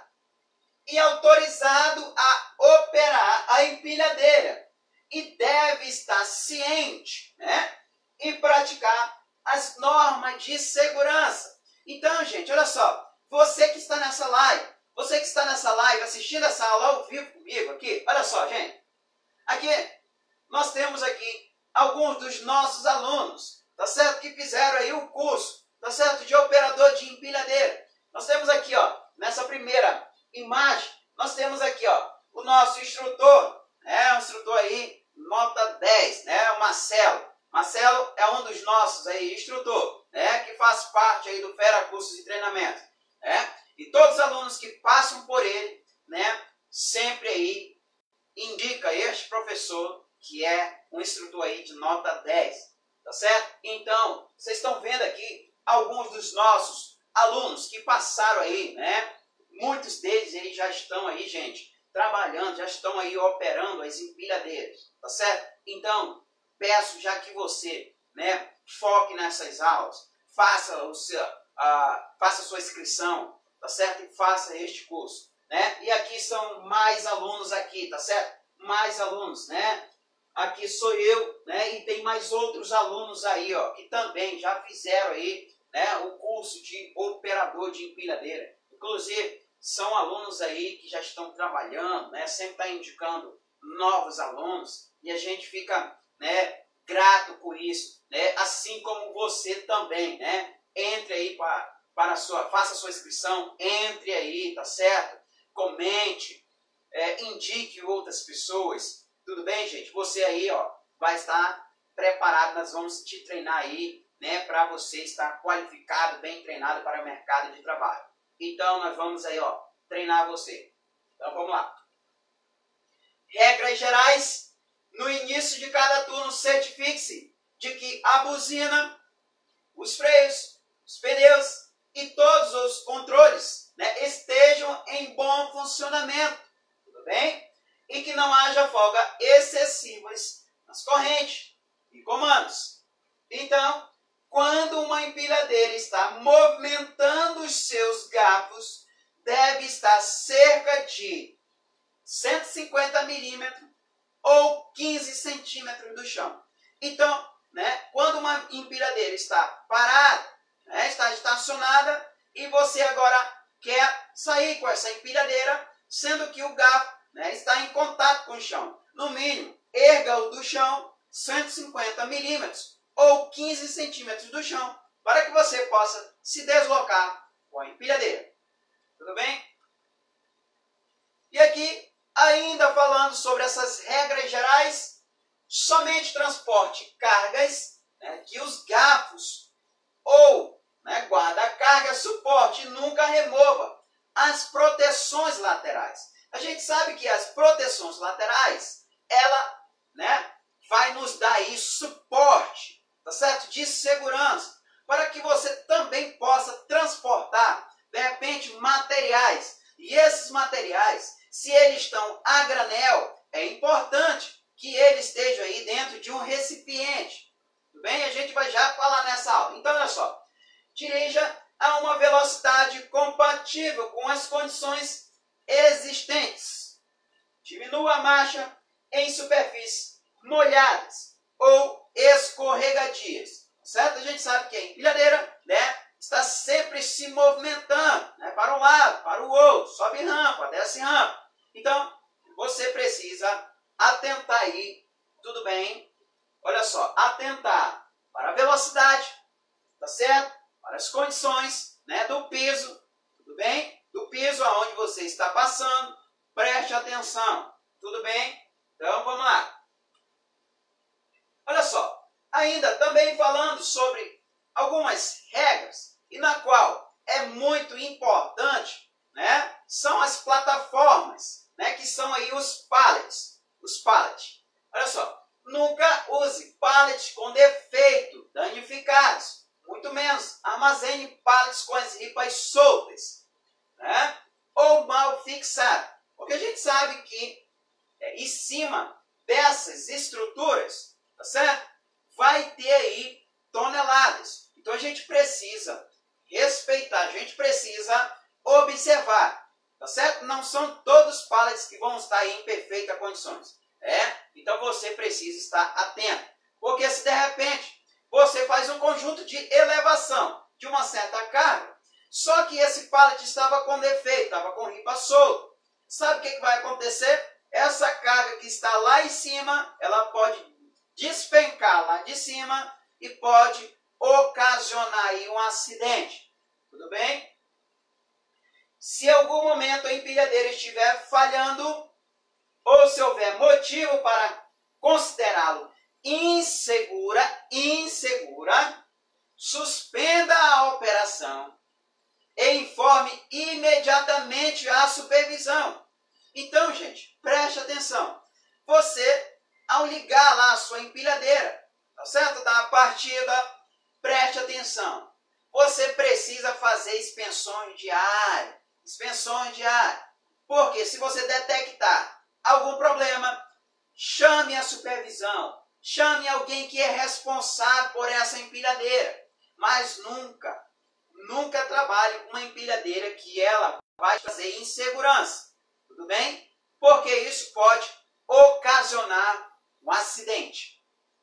e autorizado a operar a empilhadeira e deve estar ciente, né, e praticar as normas de segurança. Então, gente, olha só, você que está nessa live, você que está nessa live assistindo essa aula ao vivo comigo aqui, olha só, gente, aqui nós temos aqui alguns dos nossos alunos, tá certo, que fizeram aí o curso, tá certo, de operador de empilhadeira. Nós temos aqui, ó, nessa primeira imagem, nós temos aqui, ó, o nosso instrutor, né, um instrutor aí, nota dez, né, o Marcelo. Marcelo é um dos nossos aí, instrutor, né, que faz parte aí do Fera Cursos de Treinamento, né, e todos os alunos que passam por ele, né, sempre aí indica este professor que é um instrutor aí de nota dez, tá certo? Então, vocês estão vendo aqui alguns dos nossos alunos que passaram aí, né, muitos deles aí já estão aí, gente, trabalhando, já estão aí operando as empilhadeiras, tá certo? Então, peço já que você, né, foque nessas aulas, faça, o seu, a, faça a sua inscrição, tá certo? E faça este curso, né? E aqui são mais alunos aqui, tá certo? Mais alunos, né? Aqui sou eu, né? E tem mais outros alunos aí, ó, que também já fizeram aí, né, o curso de operador de empilhadeira. Inclusive, são alunos aí que já estão trabalhando, né? Sempre está indicando novos alunos e a gente fica, né, grato por isso, né? Assim como você também, né? Entre aí para, para a sua, faça a sua inscrição, entre aí, tá certo? Comente, é, indique outras pessoas, tudo bem, gente? Você aí, ó, vai estar preparado, nós vamos te treinar aí, né, para você estar qualificado, bem treinado para o mercado de trabalho. Então, nós vamos aí, ó, treinar você. Então, vamos lá. Regras gerais. No início de cada turno, certifique-se de que a buzina, os freios, os pneus e todos os controles, né, estejam em bom funcionamento. Tudo bem? E que não haja folga excessivas nas correntes e comandos. Então, quando uma empilhadeira está movimentando os seus garfos, deve estar cerca de cento e cinquenta milímetros ou quinze centímetros do chão. Então, né, quando uma empilhadeira está parada, né, está estacionada, e você agora quer sair com essa empilhadeira, sendo que o garfo, né, está em contato com o chão. No mínimo, erga-o do chão cento e cinquenta milímetros ou quinze centímetros do chão, para que você possa se deslocar com a empilhadeira. Tudo bem? E aqui, ainda falando sobre essas regras gerais, somente transporte cargas, né, que os garfos ou, né, guarda-carga suporte e nunca remova as proteções laterais. A gente sabe que as proteções laterais, ela, né, vai nos dar aí suporte, tá certo? De segurança, para que você também possa transportar, de repente, materiais. E esses materiais, se eles estão a granel, é importante que eles estejam aí dentro de um recipiente. Tudo bem? A gente vai já falar nessa aula. Então, olha só. Dirija a uma velocidade compatível com as condições existentes. Diminua a marcha em superfícies molhadas ou escorregadias. Certo? A gente sabe que a empilhadeira, né, está sempre se movimentando, né, para um lado, para o outro. Sobe rampa, desce rampa. Então, você precisa atentar aí, tudo bem? Olha só, atentar para a velocidade, tá certo? Para as condições, né, do piso, tudo bem? Do piso aonde você está passando, preste atenção, tudo bem? Então, vamos lá. Olha só, ainda também falando sobre algumas regras, e na qual é muito importante, né, são as plataformas, né, que são aí os pallets, os pallets. Olha só, nunca use pallets com defeito, danificados, muito menos armazene pallets com as ripas soltas, né, ou mal fixadas, porque a gente sabe que é, em cima dessas estruturas, tá certo? Vai ter aí toneladas. Então a gente precisa respeitar, a gente precisa observar, tá certo? Não são todos os pallets que vão estar aí em perfeitas condições. É? Então você precisa estar atento. Porque se de repente você faz um conjunto de elevação de uma certa carga, só que esse pallet estava com defeito, estava com ripa solta, sabe o que, que vai acontecer? Essa carga que está lá em cima, ela pode despencar lá de cima e pode ocasionar aí um acidente. Tudo bem? Se em algum momento a empilhadeira estiver falhando, ou se houver motivo para considerá-lo insegura, insegura, suspenda a operação e informe imediatamente a supervisão. Então, gente, preste atenção. Você, ao ligar lá a sua empilhadeira, tá certo? Dar a partida, preste atenção. Você precisa fazer expensões diárias. Expensões diárias. Porque se você detectar algum problema, chame a supervisão. Chame alguém que é responsável por essa empilhadeira. Mas nunca, nunca trabalhe com uma empilhadeira que ela vai trazer insegurança. Tudo bem? Porque isso pode ocasionar um acidente.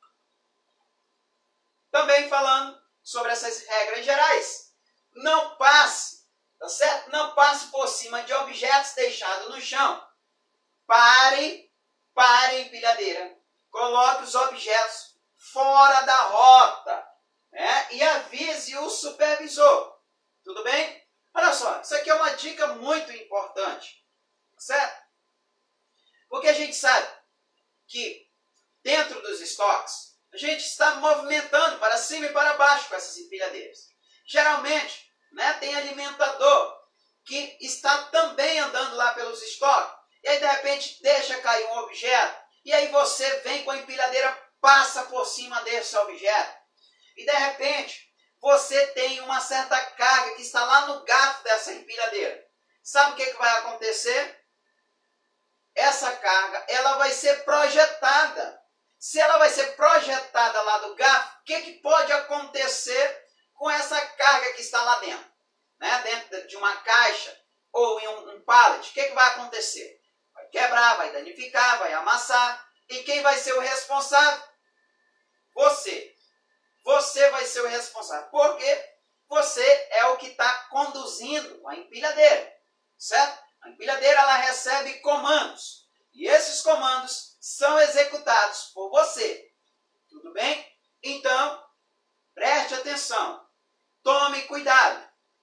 Também falando sobre essas regras gerais. Não passe, tá certo? Não passe por cima de objetos deixados no chão. Pare, pare a empilhadeira. Coloque os objetos fora da rota, né? E avise o supervisor. Tudo bem? Olha só, isso aqui é uma dica muito importante, certo? Porque a gente sabe que dentro dos estoques, a gente está movimentando para cima e para baixo com essas empilhadeiras. Geralmente, né, tem alimentador que está também andando lá pelos estoques, e aí de repente deixa cair um objeto, e aí você vem com a empilhadeira, passa por cima desse objeto, e de repente você tem uma certa carga que está lá no garfo dessa empilhadeira. Sabe o que, que vai acontecer? Essa carga, ela vai ser projetada. Se ela vai ser projetada lá do garfo, o que, que pode acontecer com essa carga que está lá dentro? Né? Dentro de uma caixa ou em um, um pallet, o que, que vai acontecer? Vai quebrar, vai danificar, vai amassar. E quem vai ser o responsável? Você. Você vai ser o responsável. Porque você é o que está conduzindo a empilhadeira. Certo? A empilhadeira ela recebe comandos. E esses comandos são executados por você. Tudo bem? Então, preste atenção. Tome cuidado.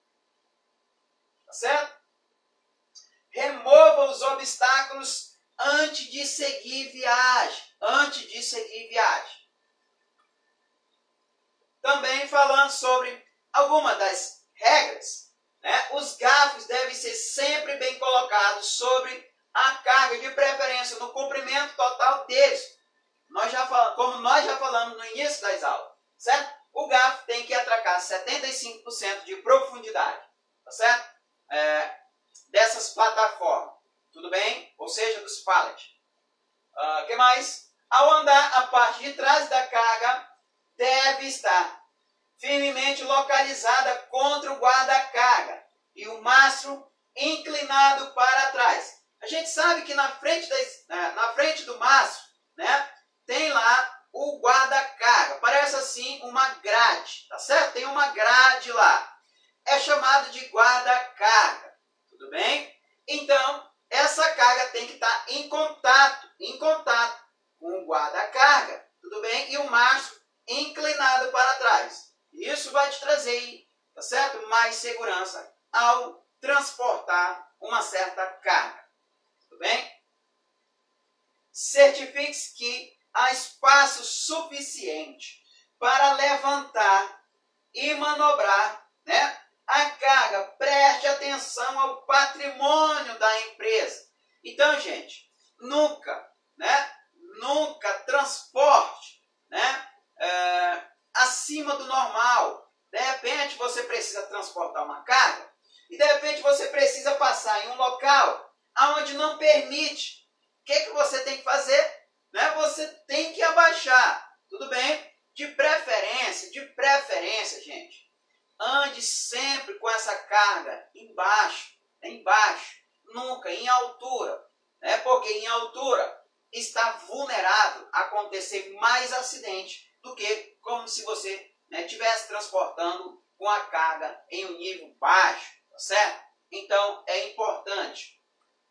Tá certo? Remova os obstáculos antes de seguir viagem. Antes de seguir viagem. Também falando sobre algumas das regras, né? Os garfos devem ser sempre bem colocados sobre a carga, de preferência no comprimento total deles. Nós já falamos, como nós já falamos no início das aulas, certo? O garfo tem que atracar setenta e cinco por cento de profundidade, tá certo? É, dessas plataformas, tudo bem? Ou seja, dos pallets. O uh, que mais? Ao andar, a parte de trás da carga deve estar firmemente localizada contra o guarda-carga e o mastro inclinado para trás. A gente sabe que na frente, das, na frente do mastro, né, tem lá o guarda-carga. Parece assim uma grade, tá certo? Tem uma grade lá. É chamado de guarda-carga, tudo bem? Então, essa carga tem que estar em contato, em contato com o guarda-carga, tudo bem? E o mastro inclinado para trás. Isso vai te trazer, tá certo? Mais segurança ao transportar uma certa carga. Tudo bem? Certifique-se que há espaço suficiente para levantar e manobrar, né, a carga. Preste atenção ao patrimônio da empresa. Então, gente, nunca, né, nunca transporte, né, é, acima do normal. De repente você precisa transportar uma carga e de repente você precisa passar em um local onde não permite. O que, que você tem que fazer? Né? Você tem que abaixar. Tudo bem? De preferência, de preferência, gente, ande sempre com essa carga embaixo, embaixo, nunca em altura, né? Porque em altura está vulnerável a acontecer mais acidente do que como se você, né, estivesse transportando com a carga em um nível baixo, tá certo? Então, é importante.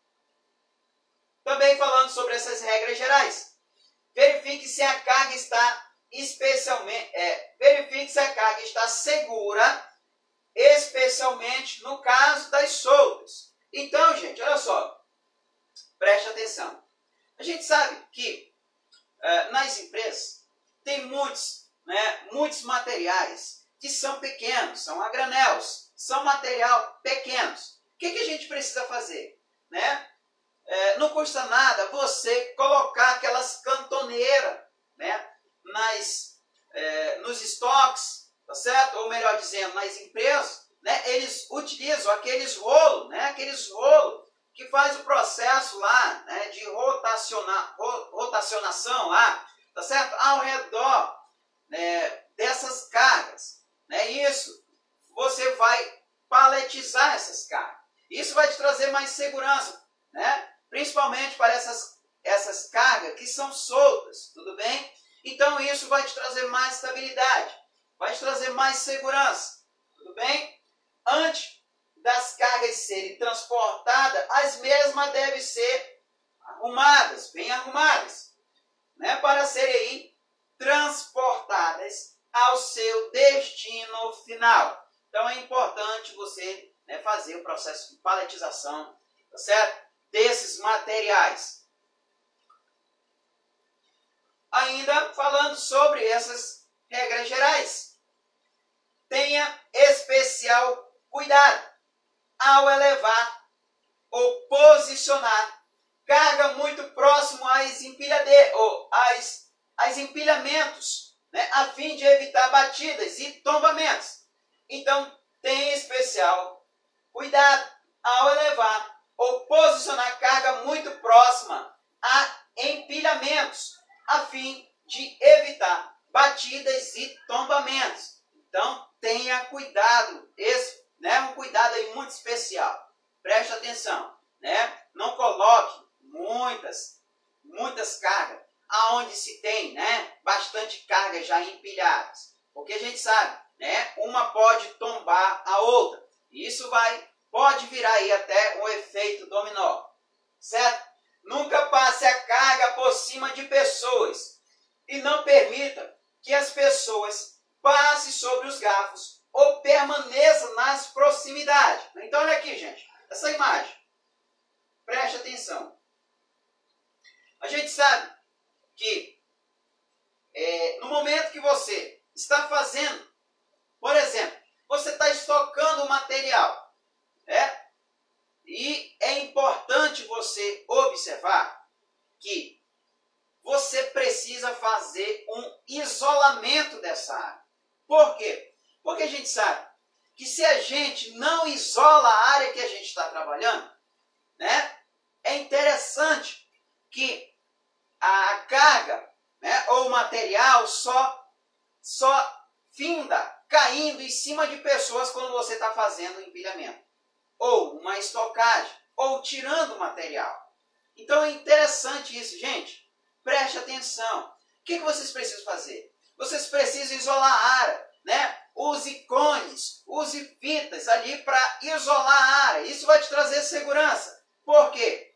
Também falando sobre essas regras gerais, verifique se a carga está especialmente, é, verifique se a carga está segura, especialmente no caso das soltas. Então, gente, olha só, preste atenção. A gente sabe que uh, nas empresas tem muitos, né, muitos materiais que são pequenos, são a granéis, são material pequenos. O que, que a gente precisa fazer? Né? É, não custa nada você colocar aquelas cantoneiras, né, nas, é, nos estoques, tá certo? Ou melhor dizendo, nas empresas, né, eles utilizam aqueles rolos, né, aqueles rolos que faz o processo lá, né, de rotaciona, rotacionação lá, tá certo? Ao redor, né, dessas cargas, né? Isso, você vai paletizar essas cargas. Isso vai te trazer mais segurança, né? Principalmente para essas, essas cargas que são soltas, tudo bem? Então isso vai te trazer mais estabilidade, vai te trazer mais segurança, tudo bem? Antes das cargas serem transportadas, as mesmas devem ser arrumadas, bem arrumadas, né? Para serem aí transportadas ao seu destino final. Então é importante você, né, fazer o processo de paletização, tá certo? Desses materiais. ainda falando sobre essas regras gerais. Tenha especial cuidado ao elevar ou posicionar carga muito próximo às empilhadeiras ou às, às empilhamentos, né, a fim de evitar batidas e tombamentos. Então, tenha especial cuidado ao elevar ou posicionar carga muito próxima a empilhamentos, a fim de evitar batidas e tombamentos. Então, tenha cuidado, esse, né, um cuidado aí muito especial. Preste atenção, né? Não coloque muitas, muitas cargas aonde se tem, né, bastante cargas já empilhadas, porque a gente sabe, né, uma pode tombar a outra. Isso vai, pode virar aí até um efeito dominó, certo? Nunca passe a carga por cima de pessoas e não permita que as pessoas passem sobre os garfos ou permaneçam nas proximidades. Então, olha aqui, gente, essa imagem. Preste atenção. A gente sabe que é, no momento que você está fazendo, por exemplo, você está estocando o material, né? E é importante você observar que você precisa fazer um isolamento dessa área. Por quê? Porque a gente sabe que se a gente não isola a área que a gente está trabalhando, né, é interessante que a carga, né, ou o material só, só finda caindo em cima de pessoas quando você está fazendo o empilhamento, ou uma estocagem, ou tirando o material. Então é interessante isso, gente. Preste atenção. O que, que vocês precisam fazer? Vocês precisam isolar a área, né? Use cones, use fitas ali para isolar a área. Isso vai te trazer segurança. Por quê?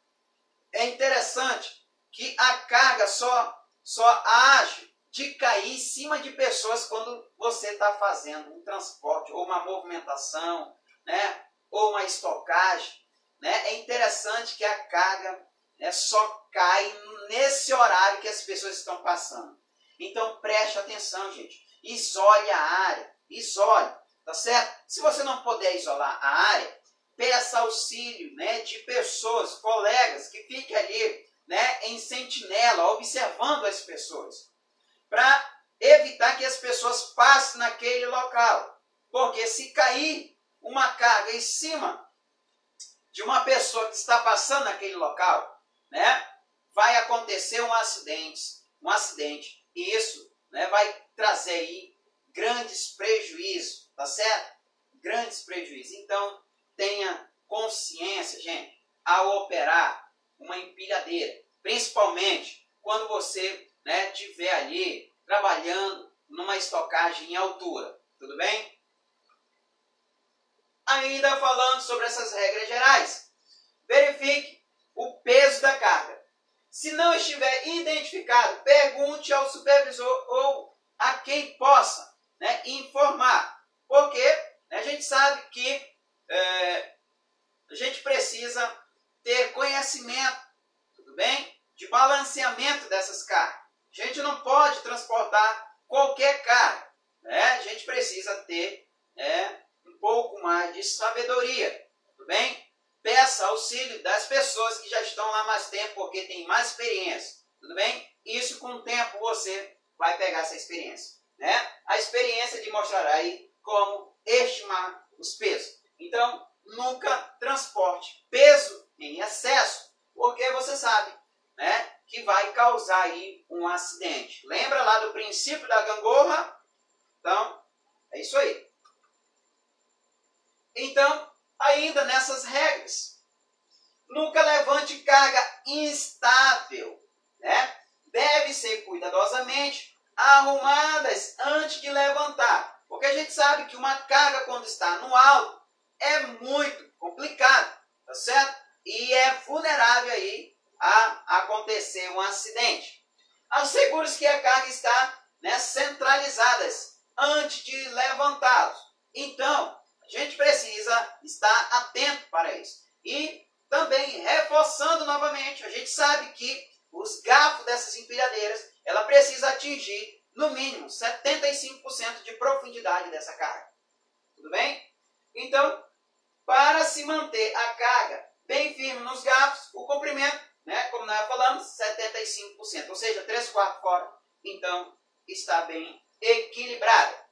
É interessante que a carga só, só age de cair em cima de pessoas quando você está fazendo um transporte ou uma movimentação, né, ou uma estocagem, né? É interessante que a carga, né, só cai nesse horário que as pessoas estão passando. Então preste atenção, gente. Isole a área, isole, tá certo? Se você não puder isolar a área, peça auxílio, né, de pessoas, colegas que fiquem ali, né, em sentinela, observando as pessoas, para evitar que as pessoas passem naquele local. Porque se cair uma carga em cima de uma pessoa que está passando naquele local, né, vai acontecer um acidente, um acidente, e isso, né, vai trazer aí grandes prejuízos, tá certo? Grandes prejuízos. Então, tenha consciência, gente, ao operar uma empilhadeira, principalmente quando você, né, estiver ali trabalhando numa estocagem em altura, tudo bem? Ainda falando sobre essas regras gerais, verifique o peso da carga. Se não estiver identificado, pergunte ao supervisor ou a quem possa, né, informar, porque, né, a gente sabe que é, a gente precisa ter conhecimento, tudo bem, de balanceamento dessas cargas. A gente não pode transportar qualquer carga, né? A gente precisa ter, é, um pouco mais de sabedoria, tudo bem? Peça auxílio das pessoas que já estão lá mais tempo, porque tem mais experiência, tudo bem? Isso com o tempo você vai pegar essa experiência, né? A experiência lhe mostrará aí como estimar os pesos. Então, nunca transporte peso em excesso, porque você sabe, né, que vai causar aí um acidente. Lembra lá do princípio da gangorra? Então, é isso aí. Então, ainda nessas regras, nunca levante carga instável, né? Deve ser cuidadosamente arrumadas antes de levantar, porque a gente sabe que uma carga quando está no alto é muito complicado, tá certo? E é vulnerável aí a acontecer um acidente. Assegure-se que a carga está, né, centralizada antes de levantá-los. Então, a gente precisa estar atento para isso. E também, reforçando novamente, a gente sabe que os garfos dessas empilhadeiras, ela precisa atingir, no mínimo, setenta e cinco por cento de profundidade dessa carga. Tudo bem? Então, para se manter a carga bem firme nos garfos, o comprimento, né, como nós falamos, setenta e cinco por cento, ou seja, três quartos fora. Então, está bem equilibrada.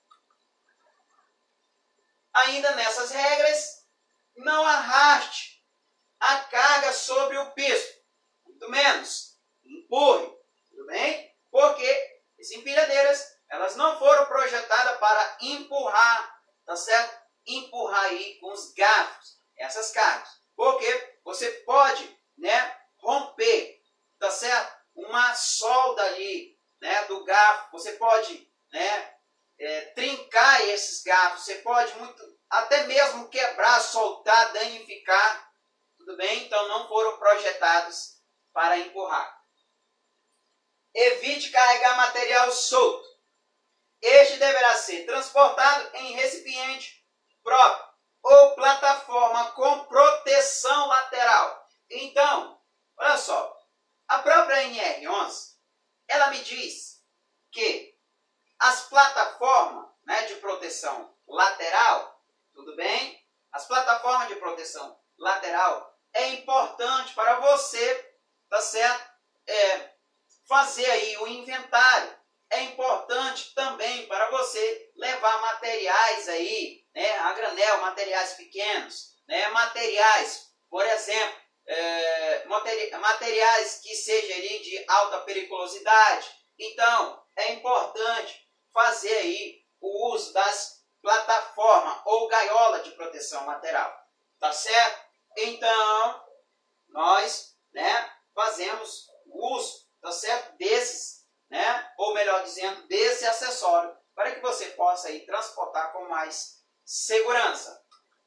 Ainda nessas regras, não arraste a carga sobre o piso, muito menos empurre, tudo bem? Porque as empilhadeiras, elas não foram projetadas para empurrar, tá certo? Empurrar aí com os garfos essas cargas, porque você pode, né, romper, tá certo? Uma solda ali, né, do garfo, você pode, né, é, trincar esses garfos, você pode muito, até mesmo quebrar, soltar, danificar, tudo bem? Então não foram projetados para empurrar. Evite carregar material solto. Este deverá ser transportado em recipiente próprio ou plataforma com proteção lateral. Então, olha só, a própria N R onze, ela me diz que as plataformas, né, de proteção lateral, tudo bem? As plataformas de proteção lateral é importante para você, tá certo? É, fazer aí o inventário. É importante também para você levar materiais aí, né, a granel, materiais pequenos, né, materiais, por exemplo, é, materiais que sejam ali de alta periculosidade. Então, é importante fazer aí o uso das plataformas ou gaiola de proteção lateral, tá certo? Então, nós, né, fazemos o uso, tá certo, desses, né, ou melhor dizendo, desse acessório, para que você possa aí transportar com mais segurança,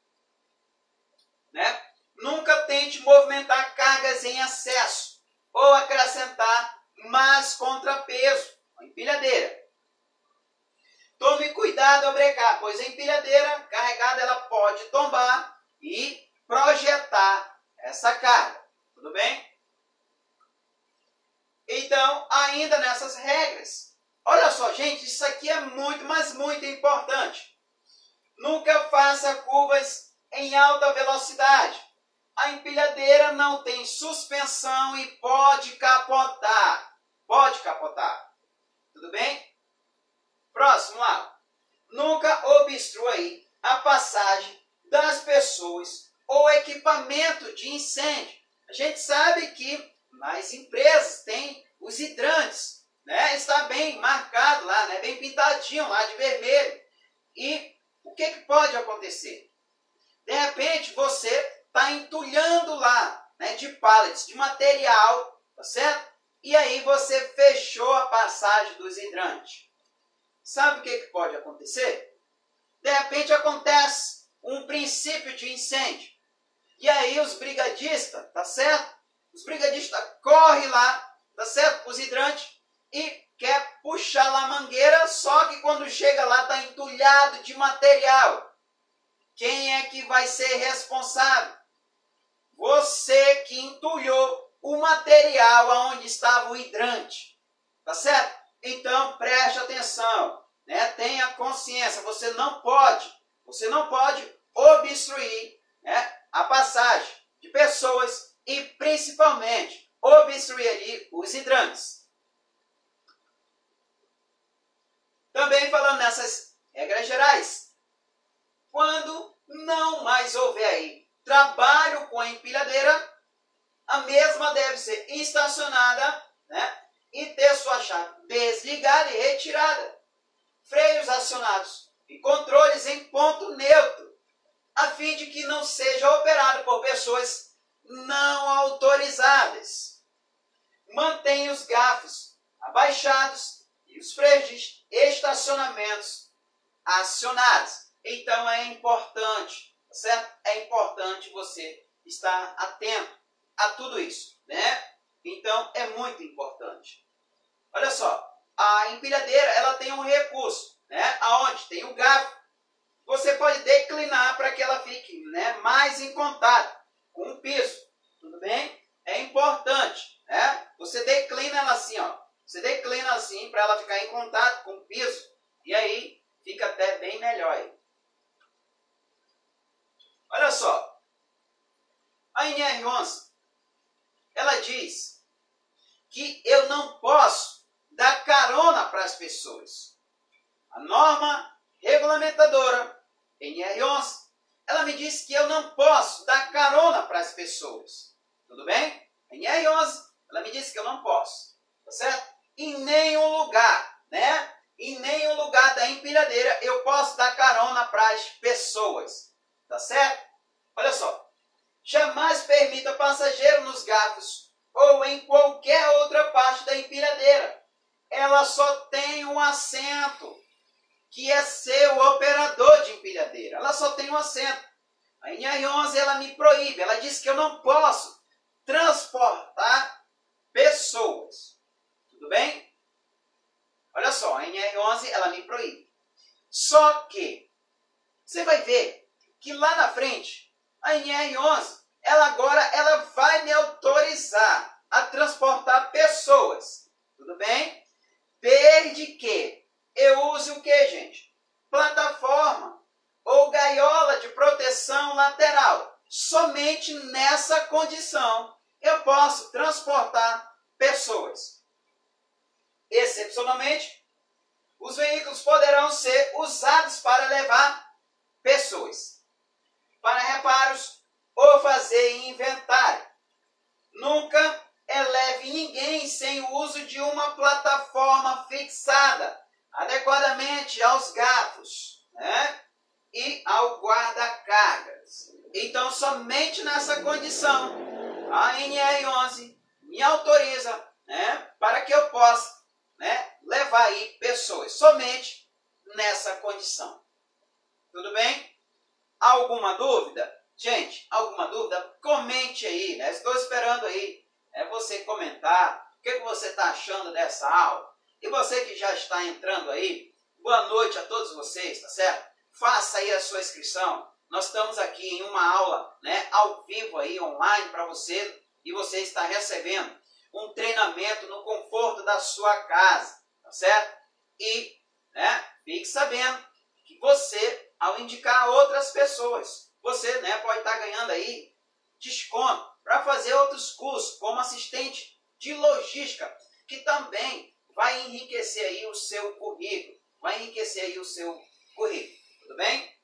né? Nunca tente movimentar cargas em excesso ou acrescentar mais contrapeso com a empilhadeira. Tome cuidado ao brecar, pois a empilhadeira carregada ela pode tombar e projetar essa carga. Tudo bem? Então, ainda nessas regras, olha só, gente, isso aqui é muito, mas muito importante. Nunca faça curvas em alta velocidade. A empilhadeira não tem suspensão e pode capotar. Pode capotar. Tudo bem? Próximo lá. Nunca obstrua aí a passagem das pessoas ou equipamento de incêndio. A gente sabe que nas empresas tem os hidrantes, né? Está bem marcado lá, né? Bem pintadinho lá de vermelho. E o que, que pode acontecer? De repente você está entulhando lá, né, de pallets, de material, tá certo? E aí você fechou a passagem dos hidrantes. Sabe o que, que pode acontecer? De repente acontece um princípio de incêndio. E aí os brigadistas, tá certo? Os brigadistas correm lá, tá certo? Os hidrantes e quer puxar lá a mangueira, só que quando chega lá está entulhado de material. Quem é que vai ser responsável? Você que entulhou o material aonde estava o hidrante. Tá certo? Então preste atenção, né? Tenha consciência, você não pode, você não pode obstruir, né, a passagem de pessoas e principalmente obstruir ali os hidrantes. Também falando nessas regras gerais, quando não mais houver aí trabalho com a empilhadeira, a mesma deve ser estacionada, né, e ter sua chave desligada e retirada. Freios acionados e controles em ponto neutro, a fim de que não seja operado por pessoas não autorizadas. Mantenha os garfos abaixados e os freios de estacionamentos acionados. Então é importante, certo? É importante você estar atento a tudo isso, né? Então é muito importante. Olha só, a empilhadeira ela tem um recurso, né? Aonde tem o garfo, você pode declinar para que ela fique, né, mais em contato com o piso, tudo bem? É importante, né? Você declina ela assim, ó, Você declina assim para ela ficar em contato com o piso e aí fica até bem melhor aí. Olha só, a N R onze, ela diz que eu não posso dar carona para as pessoas. A norma regulamentadora, N R onze, ela me diz que eu não posso dar carona para as pessoas. Tudo bem? A N R onze, ela me diz que eu não posso. Tá certo? Em nenhum lugar, né? Em nenhum lugar da empilhadeira eu posso dar carona para as pessoas. Tá certo? Olha só. Jamais permita passageiro nos garfos ou em qualquer outra parte da empilhadeira. Ela só tem um assento, que é ser o operador de empilhadeira. Ela só tem um assento. A N R onze, ela me proíbe. Ela diz que eu não posso transportar pessoas. Tudo bem? Olha só, a N R onze, ela me proíbe. Só que você vai ver que lá na frente, a N R onze, ela agora ela vai me autorizar a transportar pessoas. Tudo bem? Desde que eu use o que, gente? Plataforma ou gaiola de proteção lateral. Somente nessa condição eu posso transportar pessoas. Excepcionalmente, os veículos poderão ser usados para levar pessoas, para reparos ou fazer inventário. Nunca eleve ninguém sem o uso de uma plataforma fixada adequadamente aos garfos, né? E ao guarda-cargas. Então, somente nessa condição, a N R onze me autoriza, né, para que eu possa, né, levar aí pessoas. Somente nessa condição. Tudo bem? Alguma dúvida? Gente, alguma dúvida? Comente aí, né? Estou esperando aí, né, você comentar o que, que você está achando dessa aula. E você que já está entrando aí, boa noite a todos vocês, tá certo? Faça aí a sua inscrição. Nós estamos aqui em uma aula, né, ao vivo aí, online para você, e você está recebendo um treinamento no conforto da sua casa, tá certo? E, né, fique sabendo que você, ao indicar outras pessoas, você, né, pode estar ganhando aí desconto para fazer outros cursos, como assistente de logística, que também vai enriquecer aí o seu currículo, vai enriquecer aí o seu currículo, tudo bem?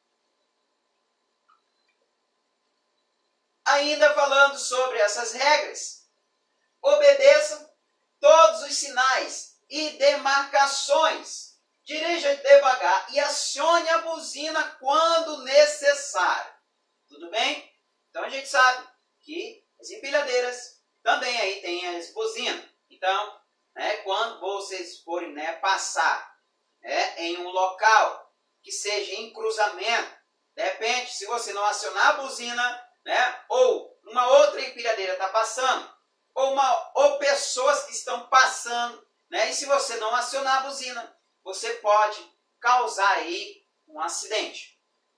Ainda falando sobre essas regras, obedeça todos os sinais e demarcações, dirija devagar e acione a buzina quando necessário, tudo bem? Então a gente sabe que as empilhadeiras também aí tem as buzinas, então, né, quando vocês forem, né, passar, né, em um local que seja em cruzamento, de repente, se você não acionar a buzina, né, ou uma outra empilhadeira está passando, ou, uma, ou pessoas que estão passando, né, e se você não acionar a buzina, você pode causar aí um acidente.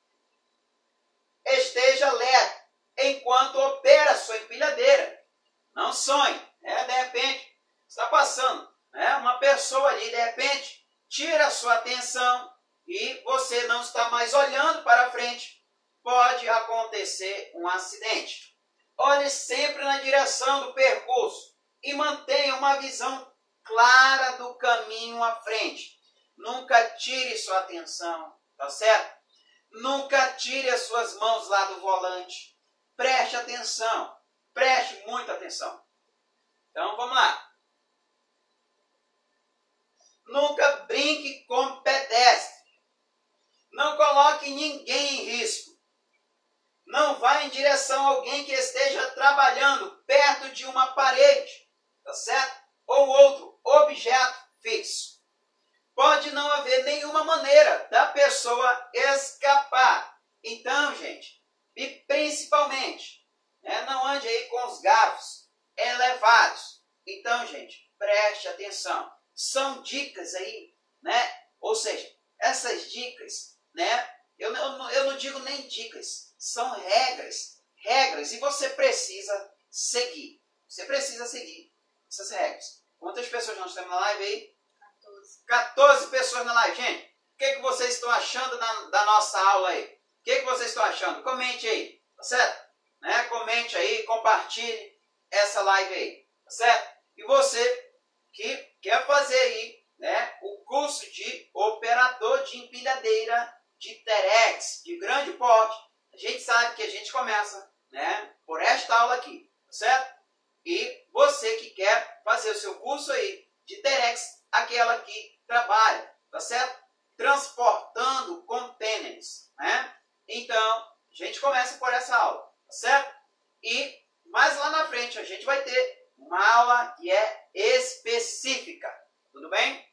Esteja alerta enquanto opera a sua empilhadeira. Não sonhe, né, de repente, está passando, né, uma pessoa ali, de repente, tira a sua atenção e você não está mais olhando para frente, pode acontecer um acidente. Olhe sempre na direção do percurso e mantenha uma visão clara do caminho à frente. Nunca tire sua atenção, tá certo? Nunca tire as suas mãos lá do volante. Preste atenção, preste muita atenção. Então vamos lá. Nunca brinque com pedestre. Não coloque ninguém em risco. Não vá em direção a alguém que esteja trabalhando perto de uma parede, tá certo? Ou outro objeto fixo. Pode não haver nenhuma maneira da pessoa escapar. Então, gente, e principalmente, né, não ande aí com os garfos elevados. Então, gente, preste atenção. São dicas aí, né? Ou seja, essas dicas, né? Eu, eu, eu não digo nem dicas, são regras. Regras, e você precisa seguir. Você precisa seguir essas regras. Quantas pessoas nós temos na live aí? quatorze. quatorze pessoas na live. Gente, o que, que vocês estão achando da, da nossa aula aí? O que, que vocês estão achando? Comente aí, tá certo? Né? Comente aí, compartilhe essa live aí, tá certo? E você que quer fazer aí, né, o curso de operador de empilhadeira de Terex, de grande porte, a gente sabe que a gente começa, né, por esta aula aqui, tá certo? E você que quer fazer o seu curso aí de Terex, aquela que trabalha, tá certo? Transportando contêineres, né? Então, a gente começa por essa aula, tá certo? E mais lá na frente a gente vai ter uma aula que é específica, tudo bem?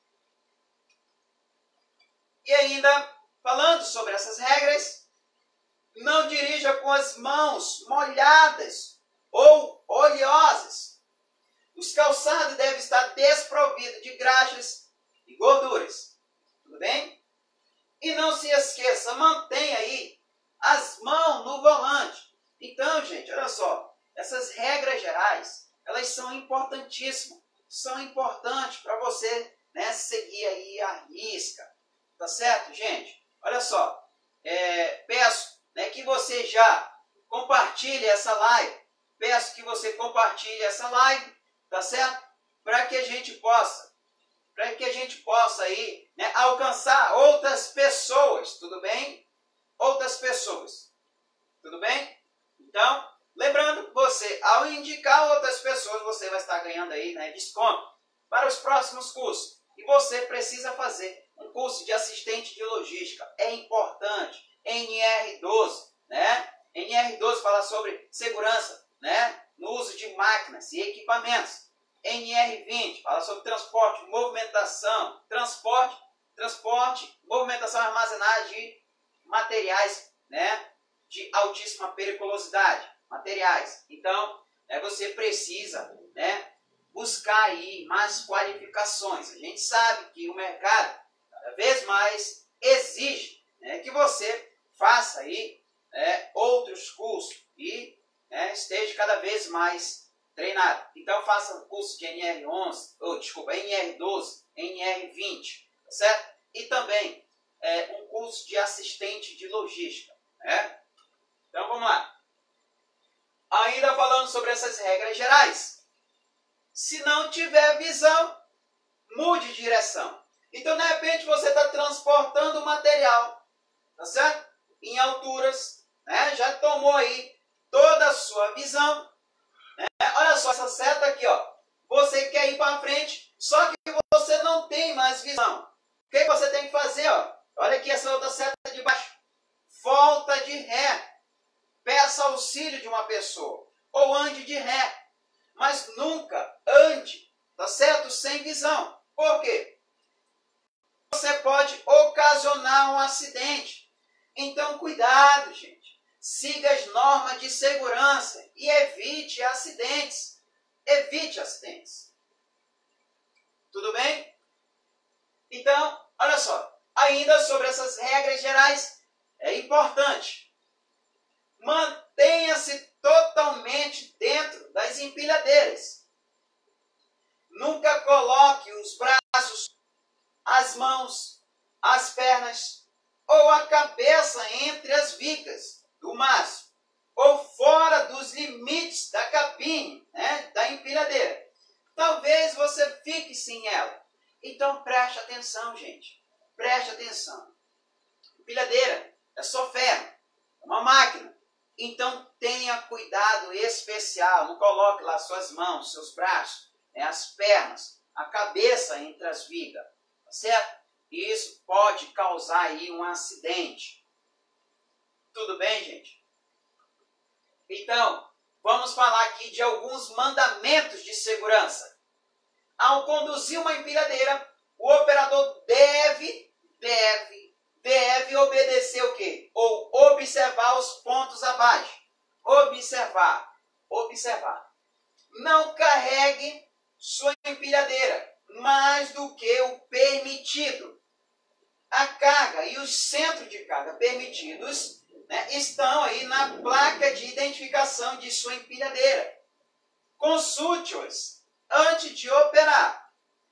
E ainda, falando sobre essas regras, não dirija com as mãos molhadas ou oleosas. Os calçados devem estar desprovidos de graxas e gorduras, tudo bem? E não se esqueça, mantenha aí as mãos no volante. Então, gente, olha só, essas regras gerais, elas são importantíssimas, são importantes para você, né, seguir aí a risca, tá certo, gente? Olha só, é, peço, né, que você já compartilhe essa live, peço que você compartilhe essa live, tá certo? Para que a gente possa, para que a gente possa aí, né, alcançar outras pessoas, tudo bem? Outras pessoas, tudo bem? Então, lembrando que você, ao indicar outras pessoas, você vai estar ganhando aí, né, desconto para os próximos cursos. E você precisa fazer um curso de assistente de logística. É importante. N R doze, né? N R doze fala sobre segurança, né, no uso de máquinas e equipamentos. N R vinte fala sobre transporte, movimentação, transporte, transporte, movimentação e armazenagem de materiais, né, de altíssima periculosidade, materiais. Então, né, você precisa, né, buscar aí mais qualificações. A gente sabe que o mercado cada vez mais exige, né, que você faça aí, né, outros cursos e, né, esteja cada vez mais treinado. Então faça um curso de N R onze, ou desculpa, N R doze, N R vinte, tá certo? E também é, um curso de assistente de logística, né? Então vamos lá. Ainda falando sobre essas regras gerais. Se não tiver visão, mude de direção. Então, de repente, você está transportando material, tá certo? Em alturas, né? Já tomou aí toda a sua visão. Né? Olha só essa seta aqui, ó. Você quer ir para frente, só que você não tem mais visão. O que você tem que fazer, ó? Olha aqui essa outra seta de baixo. Volta de ré. Peça auxílio de uma pessoa. Ou ande de ré. Mas nunca ande, tá certo? Sem visão. Por quê? Você pode ocasionar um acidente. Então, cuidado, gente. Siga as normas de segurança e evite acidentes. Evite acidentes. Tudo bem? Então, olha só. Ainda sobre essas regras gerais, é importante. Mantenha-se totalmente dentro das empilhadeiras. Nunca coloque os braços, as mãos, as pernas ou a cabeça entre as vigas do mastro ou fora dos limites da cabine, né, da empilhadeira. Talvez você fique sem ela. Então preste atenção, gente. Preste atenção. Empilhadeira é só ferro, é uma máquina. Então tenha cuidado especial. Não coloque lá suas mãos, seus braços, né, as pernas, a cabeça entre as vigas. Tá certo? E isso pode causar aí um acidente. Tudo bem, gente? Então, vamos falar aqui de alguns mandamentos de segurança. Ao conduzir uma empilhadeira, o operador deve, deve, deve obedecer o quê? Ou observar os pontos abaixo. Observar, observar. Não carregue sua empilhadeira mais do que o permitido. A carga e os centros de carga permitidos, né, estão aí na placa de identificação de sua empilhadeira. Consulte-os antes de operar.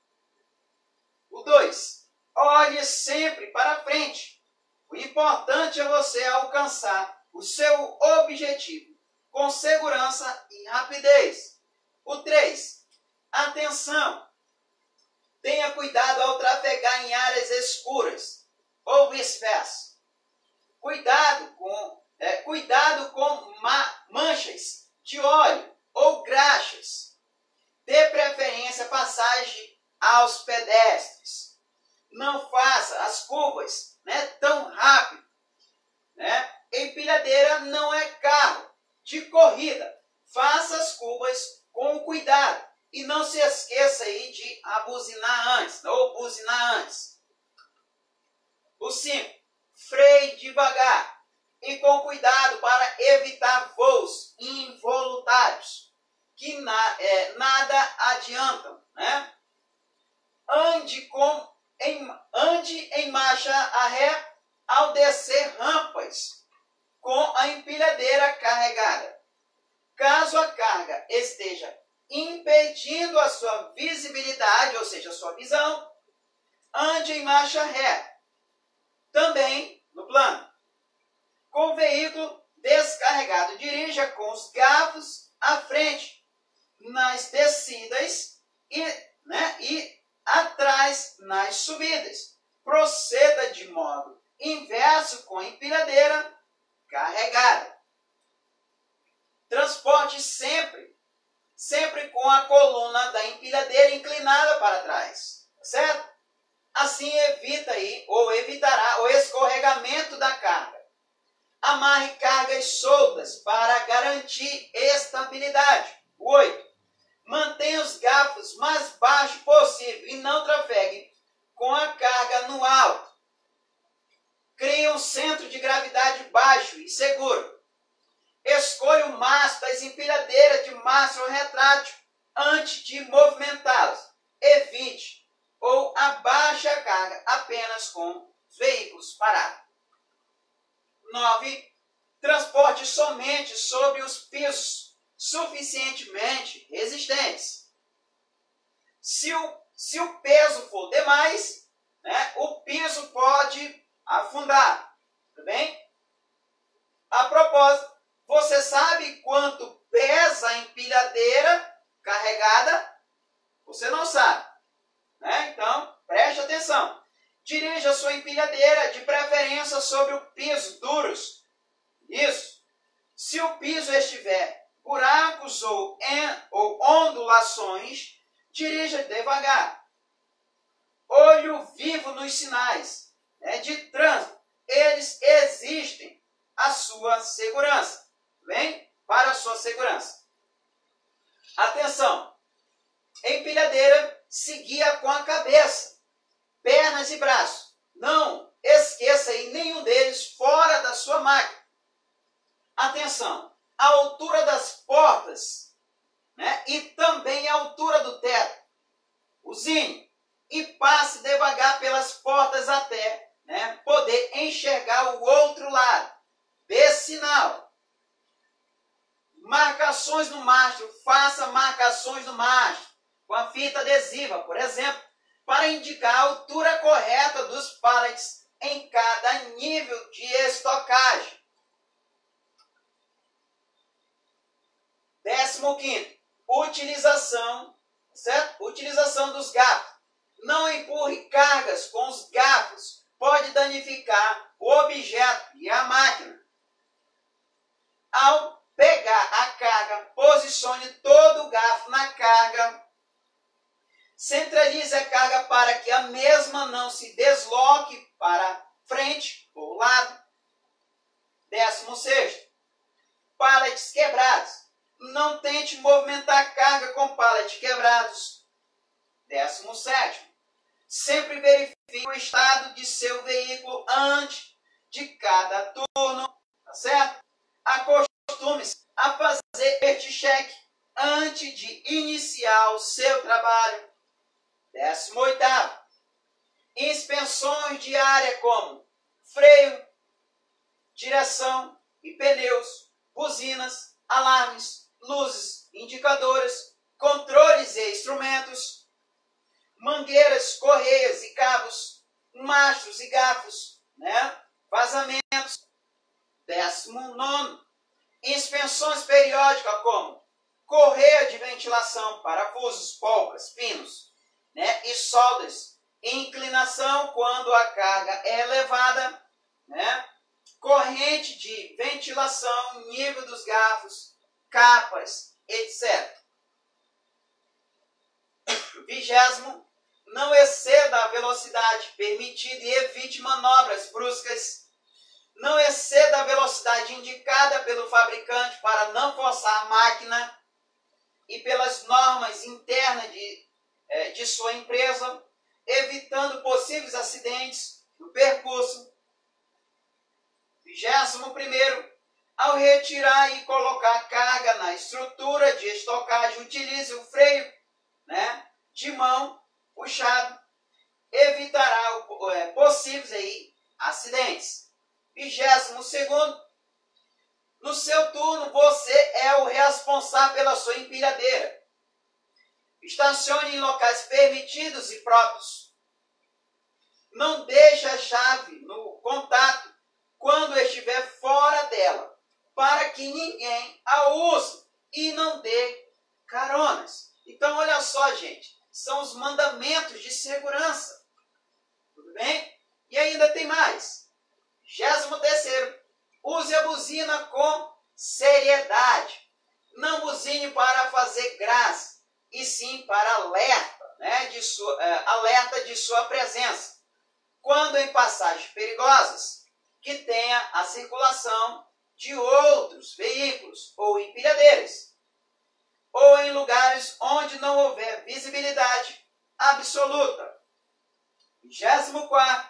O dois, olhe sempre para frente. O importante é você alcançar o seu objetivo com segurança e rapidez. O três, atenção. Tenha cuidado ao trafegar em áreas escuras ou vice-versa. Cuidado com, é, cuidado com ma manchas de óleo ou graxas. Dê preferência à passagem aos pedestres. Não faça as curvas, né, tão rápido. Né? Empilhadeira não é carro de corrida. Faça as curvas com cuidado. E não se esqueça aí de abuzinar antes, ou buzinar antes. O cinco, freie devagar e com cuidado para evitar voos involuntários que na, é, nada adiantam. Né? Ande, com, em, ande em marcha a ré ao descer rampas com a empilhadeira carregada. Caso a carga esteja impedindo a sua visibilidade, ou seja, a sua visão, ande em marcha ré. Também no plano. Com o veículo descarregado, dirija com os garfos à frente, nas descidas e, né, e atrás nas subidas. Proceda de modo inverso com a empilhadeira carregada. Transporte sempre sempre com a coluna da empilhadeira inclinada para trás, certo? Assim evita aí, ou evitará o escorregamento da carga. Amarre cargas soltas para garantir estabilidade. oito. Mantenha os garfos mais baixos possível e não trafegue com a carga no alto. Crie um centro de gravidade baixo e seguro. Escolha o mastro das empilhadeiras de mastro retrátil antes de movimentá-las. Evite ou abaixe a carga apenas com os veículos parados. nove. Transporte somente sobre os pisos suficientemente resistentes. Se o, se o peso for demais, né, o piso pode afundar. Tudo bem? A propósito, você sabe quanto pesa a empilhadeira carregada? Você não sabe. Né? Então, preste atenção. Dirija sua empilhadeira, de preferência sobre o piso duros. Isso. Se o piso estiver buracos ou, en, ou ondulações, dirija devagar. Olho vivo nos sinais, né, de trânsito. Eles existem à sua segurança. Bem? Para a sua segurança. Atenção! Empilhadeira se guia com a cabeça, pernas e braços. Não esqueça aí nenhum deles fora da sua máquina. Atenção! A altura das portas, né, e também a altura do teto. Usine e passe devagar pelas portas até, né, poder enxergar o outro lado. Dê sinal. Marcações no mastro. Faça marcações no mastro com a fita adesiva, por exemplo, para indicar a altura correta dos pallets em cada nível de estocagem. Décimo quinto. Utilização, certo? Utilização dos garfos. Não empurre cargas com os garfos. Pode danificar o objeto e a máquina. Ao pegar a carga, posicione todo o garfo na carga. Centralize a carga para que a mesma não se desloque para frente ou lado. Décimo sexto. Pallets quebrados. Não tente movimentar a carga com pallets quebrados. Décimo sétimo. Sempre verifique o estado de seu veículo antes de cada turno. Tá certo? Acostume-se a fazer este check antes de iniciar o seu trabalho. Décimo oitavo. Inspeções diárias como freio, direção e pneus, buzinas, alarmes, luzes, indicadoras, controles e instrumentos, mangueiras, correias e cabos, mastros e garfos, né? Vazamentos. Décimo nono, inspeções periódicas como correia de ventilação, parafusos, polcas, pinos, né? E soldas. Inclinação quando a carga é elevada, né? Corrente de ventilação, nível dos garfos, capas, etcétera. Vigésimo, não exceda a velocidade permitida e evite manobras bruscas. Não exceda a velocidade indicada pelo fabricante para não forçar a máquina e pelas normas internas de, de sua empresa, evitando possíveis acidentes no percurso. Vigésimo primeiro, ao retirar e colocar carga na estrutura de estocagem, utilize o freio, né, de mão puxado, evitará o, é, possíveis aí, acidentes. Vigésimo segundo, no seu turno você é o responsável pela sua empilhadeira. Estacione em locais permitidos e próprios. Não deixe a chave no contato quando estiver fora dela, para que ninguém a use e não dê caronas. Então, olha só, gente, são os mandamentos de segurança. Tudo bem? E ainda tem mais. Vigésimo terceiro, use a buzina com seriedade. Não buzine para fazer graça, e sim para alerta, né, de sua, é, alerta de sua presença. Quando em passagens perigosas, que tenha a circulação de outros veículos ou empilhadeiras, ou em lugares onde não houver visibilidade absoluta. Vigésimo quarto,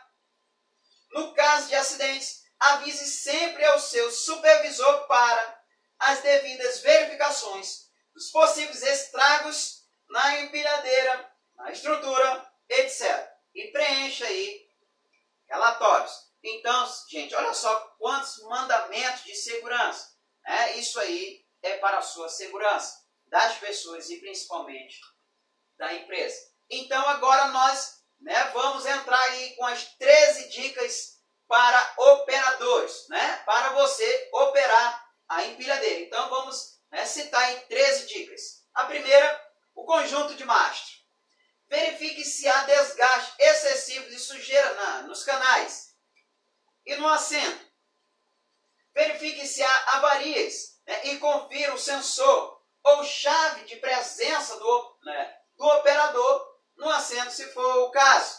no caso de acidentes, avise sempre ao seu supervisor para as devidas verificações dos possíveis estragos na empilhadeira, na estrutura, etcétera. E preencha aí relatórios. Então, gente, olha só quantos mandamentos de segurança. Né? Isso aí é para a sua segurança, das pessoas e principalmente da empresa. Então, agora nós, né, vamos entrar aí com as treze dicas para operadores, né, para você operar a empilhadeira. Então, vamos, né, citar aí treze dicas. A primeira, o conjunto de mastro. Verifique se há desgaste excessivo de sujeira na, nos canais e no assento. Verifique se há avarias, né, e confira o sensor ou chave de presença do, né, do operador no assento, se for o caso.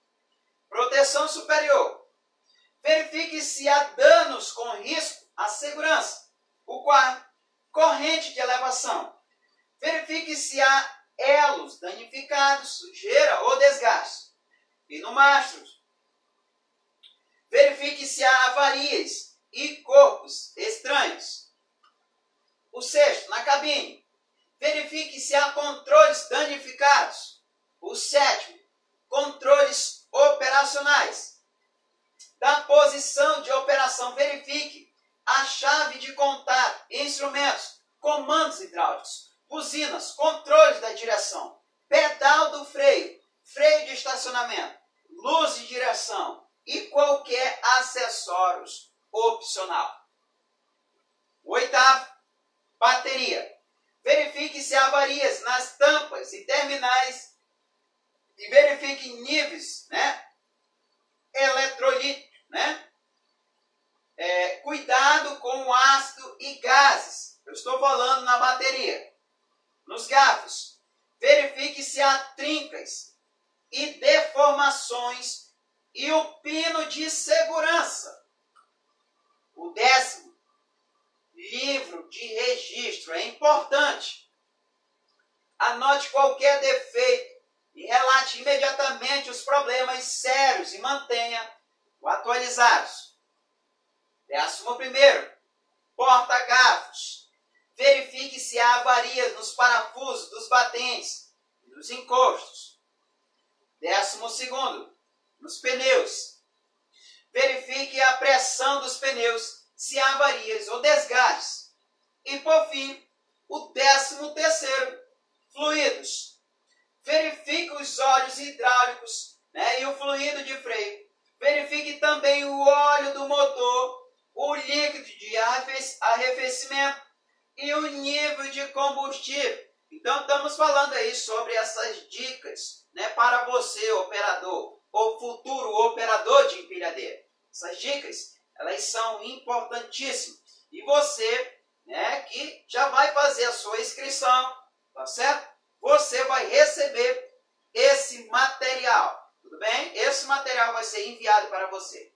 Proteção superior. Verifique se há danos com risco à segurança. O quarto, corrente de elevação. Verifique se há elos danificados, sujeira ou desgaste. E no mastro, verifique se há avarias e corpos estranhos. O sexto, na cabine, verifique se há controles danificados. O sétimo, controles operacionais. Da posição de operação, verifique a chave de contato, instrumentos, comandos hidráulicos, buzinas, controles da direção, pedal do freio, freio de estacionamento, luz de direção e qualquer acessórios opcional. Oitavo, bateria. Verifique se há avarias nas tampas e terminais e verifique níveis, né, eletrolíticos, né? É, cuidado com o ácido e gases. Eu estou falando na bateria. Nos garfos, verifique se há trincas e deformações e o pino de segurança. O décimo, livro de registro. É importante. Anote qualquer defeito e relate imediatamente os problemas sérios e mantenha-o atualizados. Décimo primeiro, porta-garfos. Verifique se há avarias nos parafusos dos batentes e nos encostos. Décimo segundo, nos pneus. Verifique a pressão dos pneus, se há avarias ou desgastes. E por fim, o décimo terceiro, fluidos. Verifique os óleos hidráulicos, né, e o fluido de freio. Verifique também o óleo do motor, o líquido de arrefecimento e o nível de combustível. Então, estamos falando aí sobre essas dicas, né, para você, operador, ou futuro operador de empilhadeira. Essas dicas, elas são importantíssimas. E você, né, que já vai fazer a sua inscrição, tá certo? Você vai receber esse material, tudo bem? Esse material vai ser enviado para você.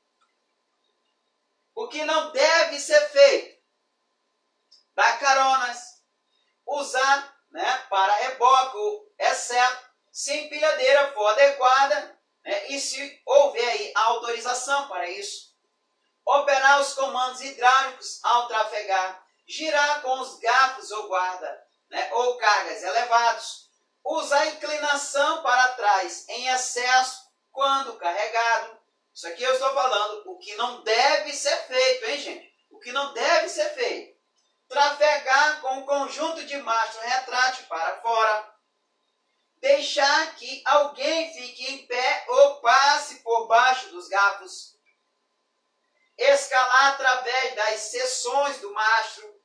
O que não deve ser feito? Dar caronas, usar, né, para reboque, exceto se a empilhadeira for adequada, né, e se houver aí autorização para isso. Operar os comandos hidráulicos ao trafegar, girar com os garfos ou guarda, né, ou cargas elevados, usar inclinação para trás em excesso quando carregado. Isso aqui eu estou falando o que não deve ser feito, hein, gente? O que não deve ser feito. Trafegar com o conjunto de mastro retrátil para fora. Deixar que alguém fique em pé ou passe por baixo dos garfos. Escalar através das seções do mastro.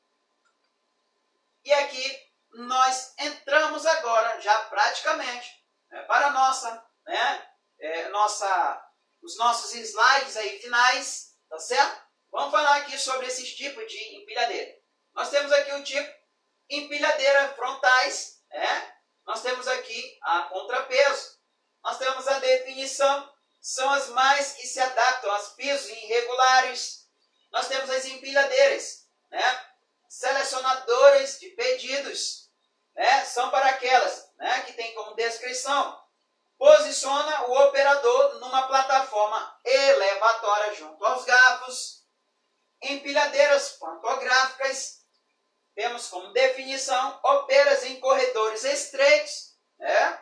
E aqui nós entramos agora, já praticamente, né, para a nossa, né, é, nossa, os nossos slides aí finais, tá certo? Vamos falar aqui sobre esses tipos de empilhadeira. Nós temos aqui o tipo empilhadeira frontais, né? Nós temos aqui a contrapeso, nós temos a definição, são as mais que se adaptam aos pisos irregulares. Nós temos as empilhadeiras, né, selecionadoras de pedidos, né, são para aquelas, né, que tem como descrição, posiciona o operador numa plataforma elevatória junto aos garfos. Empilhadeiras pantográficas, temos como definição, operas em corredores estreitos, né?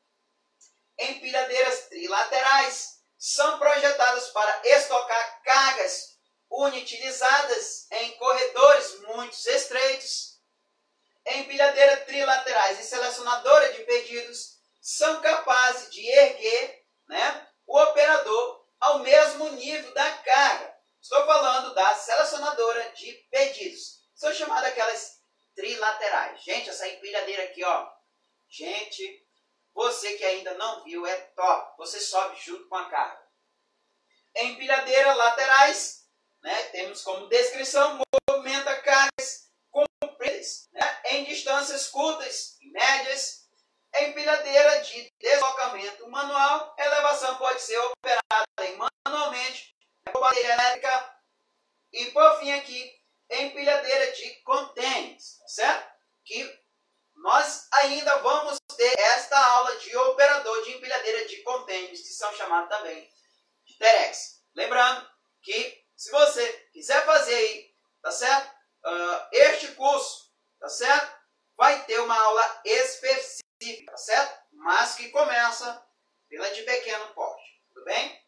Empilhadeiras trilaterais, são projetadas para estocar cargas unutilizadas em corredores muito estreitos. Empilhadeiras trilaterais e selecionadora de pedidos são capazes de erguer, né, o operador ao mesmo nível da carga. Estou falando da selecionadora de pedidos. São chamadas aquelas trilaterais. Gente, essa empilhadeira aqui, ó. Gente, você que ainda não viu, é top. Você sobe junto com a carga. Empilhadeiras laterais, né, temos como descrição, movimenta cargas compridas, né, em distâncias curtas e médias. Empilhadeira de deslocamento manual, elevação pode ser operada manualmente, com bateria elétrica. E por fim aqui, empilhadeira de contêineres, certo? Que nós ainda vamos ter esta aula de operador de empilhadeira de contêineres, que são chamados também de Terex. Lembrando que se você quiser fazer aí, tá certo? Uh, este curso, tá certo? Vai ter uma aula específica, tá certo? Mas que começa pela de pequeno porte, tudo bem?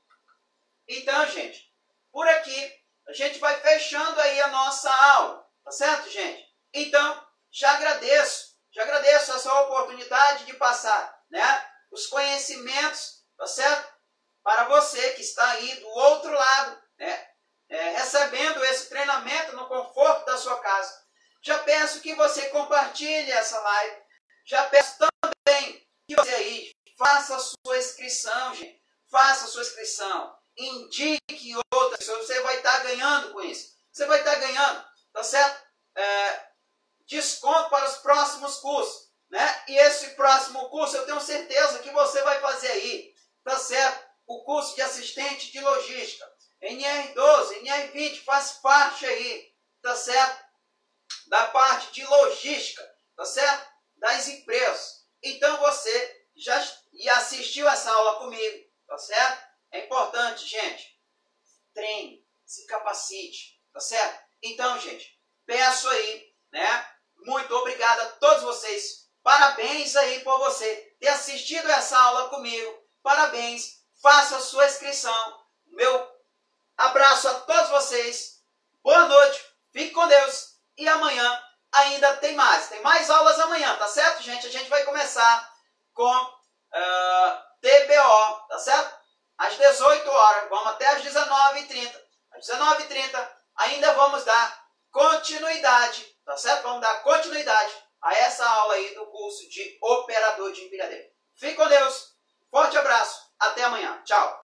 Então, gente, por aqui a gente vai fechando aí a nossa aula, tá certo, gente? Então, já agradeço, já agradeço essa oportunidade de passar, né, os conhecimentos, tá certo? Para você que está aí do outro lado, né, é, recebendo esse treinamento no conforto da sua casa. Já peço que você compartilhe essa live. Já peço também que você aí faça a sua inscrição, gente. Faça a sua inscrição. Indique outras pessoas. Você vai estar ganhando com isso. Você vai estar ganhando, tá certo? É, desconto para os próximos cursos, né? E esse próximo curso eu tenho certeza que você vai fazer aí, tá certo? O curso de assistente de logística. N R doze, N R vinte faz parte aí, tá certo? Da parte de logística, tá certo? Das empresas. Então você já assistiu essa aula comigo, tá certo? É importante, gente. Treine, se capacite, tá certo? Então, gente, peço aí, né? Muito obrigado a todos vocês. Parabéns aí por você ter assistido essa aula comigo. Parabéns. Faça a sua inscrição. Meu abraço a todos vocês. Boa noite. Fique com Deus. E amanhã ainda tem mais. Tem mais aulas amanhã, tá certo, gente? A gente vai começar com uh, T B O, tá certo? Às dezoito horas, vamos até às dezenove e trinta. Às dezenove e trinta ainda vamos dar continuidade, tá certo? Vamos dar continuidade a essa aula aí do curso de operador de empilhadeira. Fique com Deus, forte abraço, até amanhã, tchau!